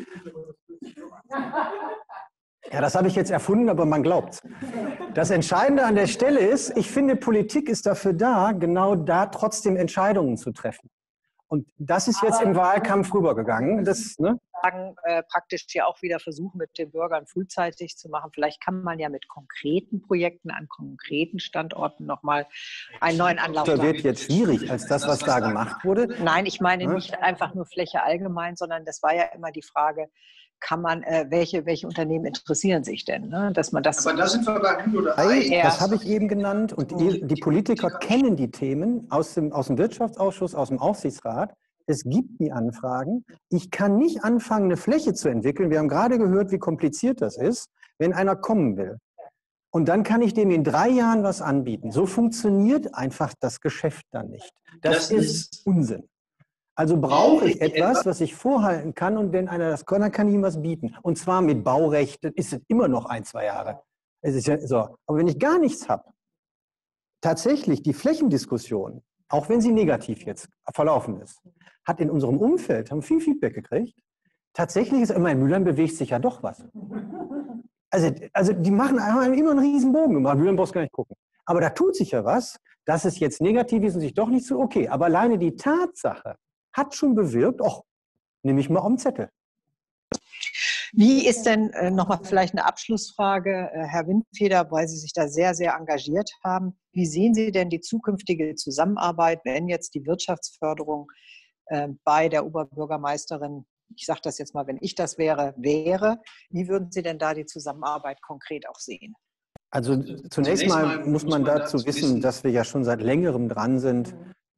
Ja, das habe ich jetzt erfunden, aber man glaubt. Das Entscheidende an der Stelle ist, ich finde, Politik ist dafür da, genau da trotzdem Entscheidungen zu treffen. Und das ist jetzt im Wahlkampf rübergegangen. Das, ne? äh, praktisch ja auch wieder versuchen, mit den Bürgern frühzeitig zu machen. Vielleicht kann man ja mit konkreten Projekten an konkreten Standorten nochmal einen neuen Anlauf machen. Das wird jetzt schwierig als das, was da gemacht wurde. Nein, ich meine nicht einfach nur Fläche allgemein, sondern das war ja immer die Frage, kann man, äh, welche, welche Unternehmen interessieren sich denn? Ne? Dass man das Aber da sind wir bei Null oder Ei. Das habe ich eben genannt. Und die, die Politiker kennen die Themen aus dem, aus dem Wirtschaftsausschuss, aus dem Aufsichtsrat. Es gibt die Anfragen. Ich kann nicht anfangen, eine Fläche zu entwickeln. Wir haben gerade gehört, wie kompliziert das ist, wenn einer kommen will. Und dann kann ich dem in drei Jahren was anbieten. So funktioniert einfach das Geschäft dann nicht. Das, das ist Unsinn. Also brauche ich etwas, was ich vorhalten kann, und wenn einer das kann, dann kann ich ihm was bieten. Und zwar mit Baurecht, das ist immer noch ein, zwei Jahre. Es ist ja so. Aber wenn ich gar nichts habe, tatsächlich die Flächendiskussion, auch wenn sie negativ jetzt verlaufen ist, hat in unserem Umfeld, haben viel Feedback gekriegt, tatsächlich ist immer in Mülheim bewegt sich ja doch was. Also, also die machen haben immer einen riesen Bogen gemacht. Mülheim brauchst du gar nicht gucken. Aber da tut sich ja was, dass es jetzt negativ ist und sich doch nicht so, okay. Aber alleine die Tatsache hat schon bewirkt, ach, nehme ich mal auf den Zettel. Wie ist denn, äh, nochmal vielleicht eine Abschlussfrage, äh, Herr Windfeder, weil Sie sich da sehr, sehr engagiert haben. Wie sehen Sie denn die zukünftige Zusammenarbeit, wenn jetzt die Wirtschaftsförderung äh, bei der Oberbürgermeisterin, ich sage das jetzt mal, wenn ich das wäre, wäre, wie würden Sie denn da die Zusammenarbeit konkret auch sehen? Also zunächst, zunächst mal muss man dazu wissen, dass wir ja schon seit längerem dran sind,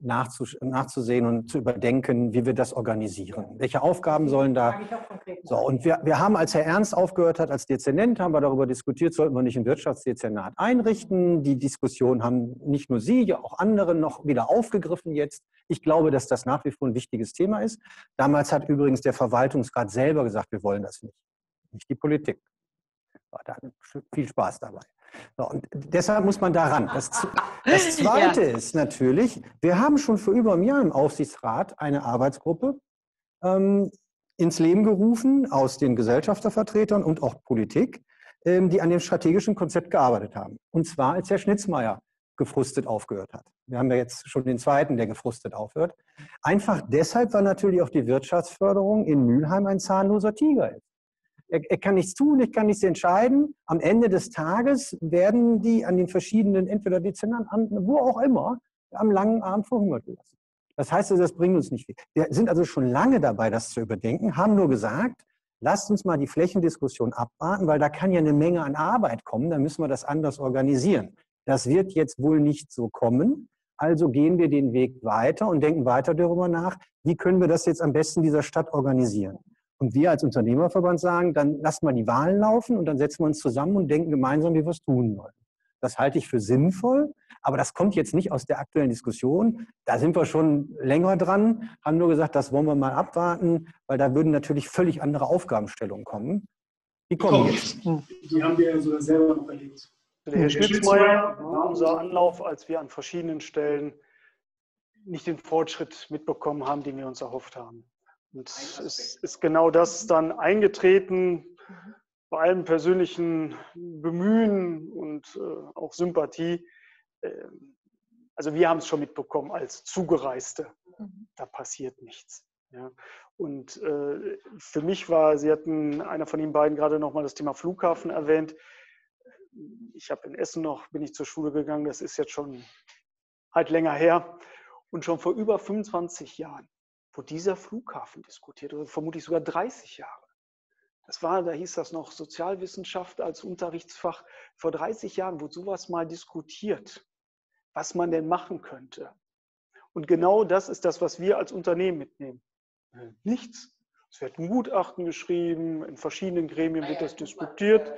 nachzusehen und zu überdenken, wie wir das organisieren. Welche Aufgaben sollen da... So, und wir, wir haben, als Herr Ernst aufgehört hat als Dezernent, haben wir darüber diskutiert, sollten wir nicht ein Wirtschaftsdezernat einrichten. Die Diskussion haben nicht nur Sie, ja auch andere noch wieder aufgegriffen jetzt. Ich glaube, dass das nach wie vor ein wichtiges Thema ist. Damals hat übrigens der Verwaltungsrat selber gesagt, wir wollen das nicht. Nicht die Politik. Da viel Spaß dabei. So, und deshalb muss man daran. Das, das Zweite ja. ist natürlich, wir haben schon vor über einem Jahr im Aufsichtsrat eine Arbeitsgruppe ähm, ins Leben gerufen aus den Gesellschaftervertretern und auch Politik, ähm, die an dem strategischen Konzept gearbeitet haben. Und zwar, als Herr Schnitzmeier gefrustet aufgehört hat. Wir haben ja jetzt schon den zweiten, der gefrustet aufhört. Einfach deshalb, weil natürlich auch die Wirtschaftsförderung in Mülheim ein zahnloser Tiger ist. Er, er kann nichts tun, ich kann nichts entscheiden. Am Ende des Tages werden die an den verschiedenen, entweder Dezernanten, wo auch immer, am langen Arm verhungert lassen. Das heißt, das bringt uns nicht viel. Wir sind also schon lange dabei, das zu überdenken, haben nur gesagt, lasst uns mal die Flächendiskussion abwarten, weil da kann ja eine Menge an Arbeit kommen, dann müssen wir das anders organisieren. Das wird jetzt wohl nicht so kommen. Also gehen wir den Weg weiter und denken weiter darüber nach, wie können wir das jetzt am besten dieser Stadt organisieren. Und wir als Unternehmerverband sagen, dann lassen wir die Wahlen laufen und dann setzen wir uns zusammen und denken gemeinsam, wie wir es tun wollen. Das halte ich für sinnvoll, aber das kommt jetzt nicht aus der aktuellen Diskussion. Da sind wir schon länger dran, haben nur gesagt, das wollen wir mal abwarten, weil da würden natürlich völlig andere Aufgabenstellungen kommen. Die kommen jetzt. Die haben wir sogar selber noch erlebt. Der Herr Schnitzmeier war unser Anlauf, als wir an verschiedenen Stellen nicht den Fortschritt mitbekommen haben, den wir uns erhofft haben. Und es ist genau das dann eingetreten, bei allem persönlichen Bemühen und äh, auch Sympathie. Äh, also wir haben es schon mitbekommen als Zugereiste. Da passiert nichts. Ja. Und äh, für mich war, Sie hatten, einer von Ihnen beiden gerade nochmal das Thema Flughafen erwähnt. Ich habe in Essen noch, bin ich zur Schule gegangen, das ist jetzt schon halt länger her. Und schon vor über fünfundzwanzig Jahren wurde dieser Flughafen diskutiert, oder vermutlich sogar dreißig Jahre. Das war, da hieß das noch Sozialwissenschaft als Unterrichtsfach. Vor dreißig Jahren wurde sowas mal diskutiert, was man denn machen könnte. Und genau das ist das, was wir als Unternehmen mitnehmen. Nichts. Es wird ein Gutachten geschrieben, in verschiedenen Gremien wird das diskutiert.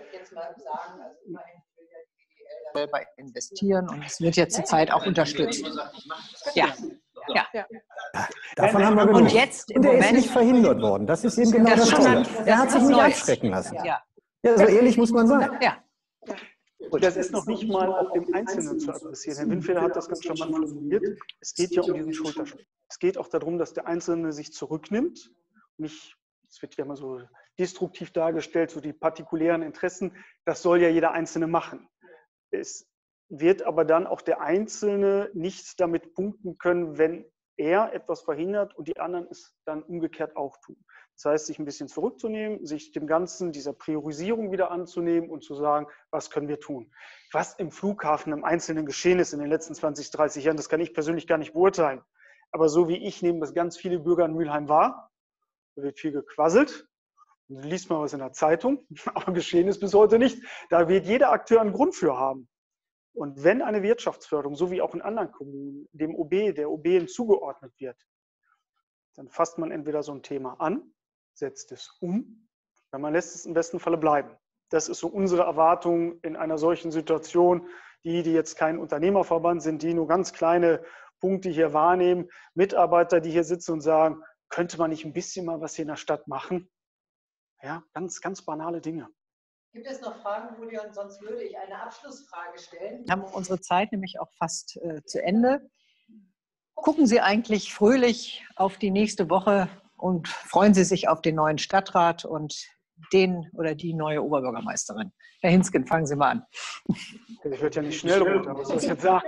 Selber investieren und es wird jetzt zurzeit auch unterstützt. Ja. Ja. Ja. Davon haben wir genug. Und jetzt im und der Moment ist nicht verhindert worden. Das ist eben genau das, das Tolle. Er hat sich nicht abschrecken lassen. Ja. Ja, so ehrlich muss man sein. Ja. Und das ist noch nicht mal auf dem Einzelnen zu adressieren. Herr Windfeder hat das ganz charmant formuliert. Es geht ja um diesen Schulterschluss. Es geht auch darum, dass der Einzelne sich zurücknimmt. Nicht, es wird ja immer so destruktiv dargestellt, so die partikulären Interessen. Das soll ja jeder Einzelne machen. Es wird aber dann auch der Einzelne nicht damit punkten können, wenn er etwas verhindert und die anderen es dann umgekehrt auch tun. Das heißt, sich ein bisschen zurückzunehmen, sich dem Ganzen, dieser Priorisierung wieder anzunehmen und zu sagen, was können wir tun? Was im Flughafen im Einzelnen geschehen ist in den letzten zwanzig, dreißig Jahren, das kann ich persönlich gar nicht beurteilen. Aber so wie ich nehme das ganz viele Bürger in Mülheim wahr, da wird viel gequasselt. Dann liest man was in der Zeitung, aber geschehen ist bis heute nicht. Da wird jeder Akteur einen Grund für haben. Und wenn eine Wirtschaftsförderung, so wie auch in anderen Kommunen, dem O B, der O B hinzugeordnet wird, dann fasst man entweder so ein Thema an, setzt es um, oder man lässt es im besten Falle bleiben. Das ist so unsere Erwartung in einer solchen Situation. Die, die jetzt kein Unternehmerverband sind, die nur ganz kleine Punkte hier wahrnehmen, Mitarbeiter, die hier sitzen und sagen, könnte man nicht ein bisschen mal was hier in der Stadt machen? Ja, ganz, ganz banale Dinge. Gibt es noch Fragen, Julian? Sonst würde ich eine Abschlussfrage stellen. Wir haben unsere Zeit nämlich auch fast äh, zu Ende. Gucken Sie eigentlich fröhlich auf die nächste Woche und freuen Sie sich auf den neuen Stadtrat und den oder die neue Oberbürgermeisterin. Herr Hinsken, fangen Sie mal an. Ich werde ja nicht schnell runter, was soll ich jetzt sagen?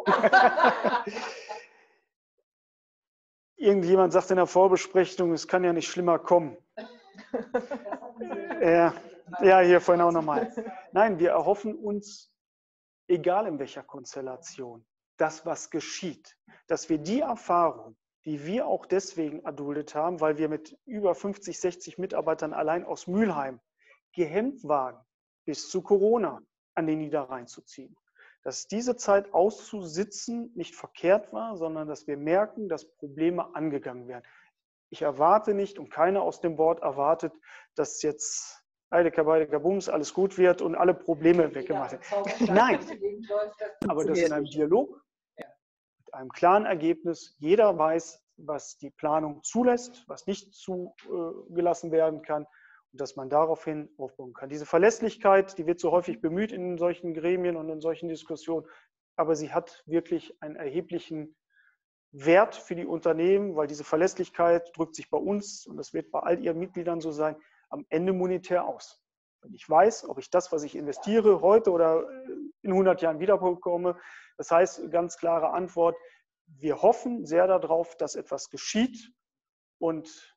Irgendjemand sagt in der Vorbesprechung, es kann ja nicht schlimmer kommen. Ja, ja, hier vorhin auch nochmal. Nein, wir erhoffen uns, egal in welcher Konstellation, das, was geschieht, dass wir die Erfahrung, die wir auch deswegen erduldet haben, weil wir mit über fünfzig, sechzig Mitarbeitern allein aus Mülheim gehemmt waren, bis zu Corona an den Niederrhein zu ziehen. Dass diese Zeit auszusitzen nicht verkehrt war, sondern dass wir merken, dass Probleme angegangen werden. Ich erwarte nicht und keiner aus dem Board erwartet, dass jetzt Heideka, Heideka, Bums, alles gut wird und alle Probleme weggemacht werden. Nein, aber das in einem Dialog, mit einem klaren Ergebnis, jeder weiß, was die Planung zulässt, was nicht zugelassen werden kann und dass man daraufhin aufbauen kann. Diese Verlässlichkeit, die wird so häufig bemüht in solchen Gremien und in solchen Diskussionen, aber sie hat wirklich einen erheblichen Wert für die Unternehmen, weil diese Verlässlichkeit drückt sich bei uns, und das wird bei all ihren Mitgliedern so sein, am Ende monetär aus. Wenn ich weiß, ob ich das, was ich investiere, heute oder in hundert Jahren wiederbekomme, das heißt, ganz klare Antwort, wir hoffen sehr darauf, dass etwas geschieht und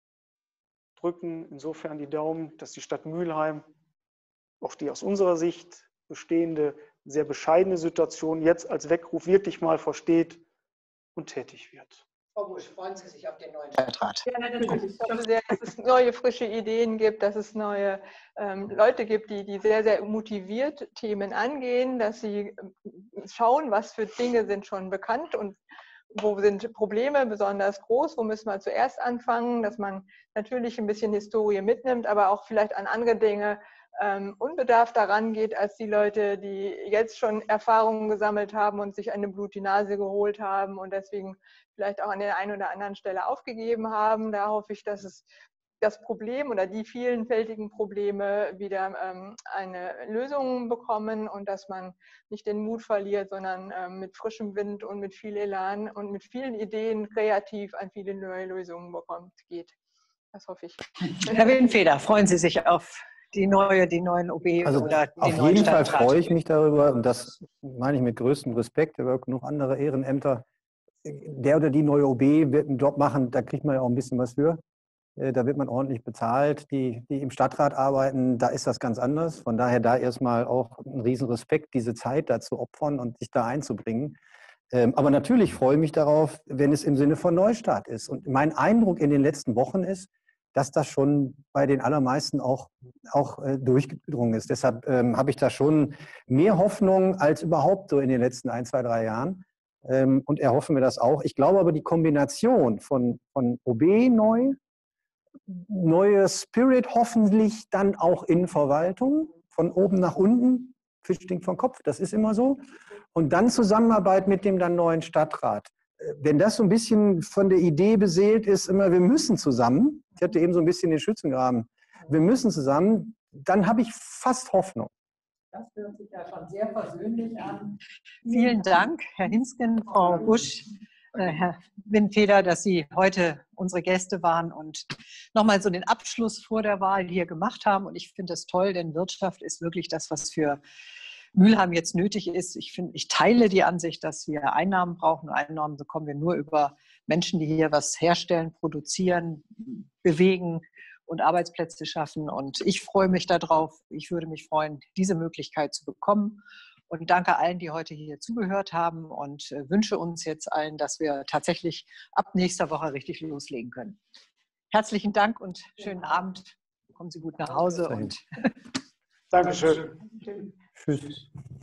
drücken insofern die Daumen, dass die Stadt Mülheim auch die aus unserer Sicht bestehende, sehr bescheidene Situation jetzt als Weckruf wirklich mal versteht und tätig wird. Frau Busch, freuen Sie sich auf den neuen Stadtrat? Ja, natürlich. Ich hoffe sehr, dass es neue, frische Ideen gibt, dass es neue ähm, Leute gibt, die, die sehr, sehr motiviert Themen angehen, dass sie schauen, was für Dinge sind schon bekannt und wo sind Probleme besonders groß, wo müssen wir zuerst anfangen, dass man natürlich ein bisschen Historie mitnimmt, aber auch vielleicht an andere Dinge ähm, unbedarft daran geht, als die Leute, die jetzt schon Erfahrungen gesammelt haben und sich eine Blut die Nase geholt haben und deswegen vielleicht auch an der einen oder anderen Stelle aufgegeben haben. Da hoffe ich, dass es das Problem oder die vielfältigen Probleme wieder ähm, eine Lösung bekommen und dass man nicht den Mut verliert, sondern ähm, mit frischem Wind und mit viel Elan und mit vielen Ideen kreativ an viele neue Lösungen bekommt, geht. Das hoffe ich. Herr Windfeder, freuen Sie sich auf die neue, die neuen O B Also oder den auf neuen jeden Fall Stadtrat? freue ich mich darüber und das meine ich mit größtem Respekt. Wir haben genug andere Ehrenämter. Der oder die neue O B wird einen Job machen, da kriegt man ja auch ein bisschen was für. Da wird man ordentlich bezahlt. Die, die im Stadtrat arbeiten, da ist das ganz anders. Von daher da erstmal auch ein riesen Respekt, diese Zeit da zu opfern und sich da einzubringen. Aber natürlich freue ich mich darauf, wenn es im Sinne von Neustart ist. Und mein Eindruck in den letzten Wochen ist, dass das schon bei den allermeisten auch, auch äh, durchgedrungen ist. Deshalb ähm, habe ich da schon mehr Hoffnung als überhaupt so in den letzten ein, zwei, drei Jahren. Ähm, und erhoffen wir das auch. Ich glaube aber, die Kombination von, von O B neu, neuer Spirit hoffentlich dann auch in Verwaltung, von oben nach unten, Fisch stinkt vom Kopf, das ist immer so. Und dann Zusammenarbeit mit dem dann neuen Stadtrat. Wenn das so ein bisschen von der Idee beseelt ist, immer wir müssen zusammen, ich hatte eben so ein bisschen den Schützengraben, wir müssen zusammen, dann habe ich fast Hoffnung. Das hört sich ja schon sehr persönlich an. Vielen Dank, Herr Hinsken, Frau Busch, äh, Herr Windfeder, dass Sie heute unsere Gäste waren und nochmal so den Abschluss vor der Wahl hier gemacht haben. Und ich finde das toll, denn Wirtschaft ist wirklich das, was für Mülheim jetzt nötig ist. Ich finde, ich teile die Ansicht, dass wir Einnahmen brauchen. Einnahmen bekommen wir nur über Menschen, die hier was herstellen, produzieren, bewegen und Arbeitsplätze schaffen. Und ich freue mich darauf. Ich würde mich freuen, diese Möglichkeit zu bekommen. Und danke allen, die heute hier zugehört haben und wünsche uns jetzt allen, dass wir tatsächlich ab nächster Woche richtig loslegen können. Herzlichen Dank und schönen Abend. Kommen Sie gut nach Hause. Und Dankeschön. Tschüss.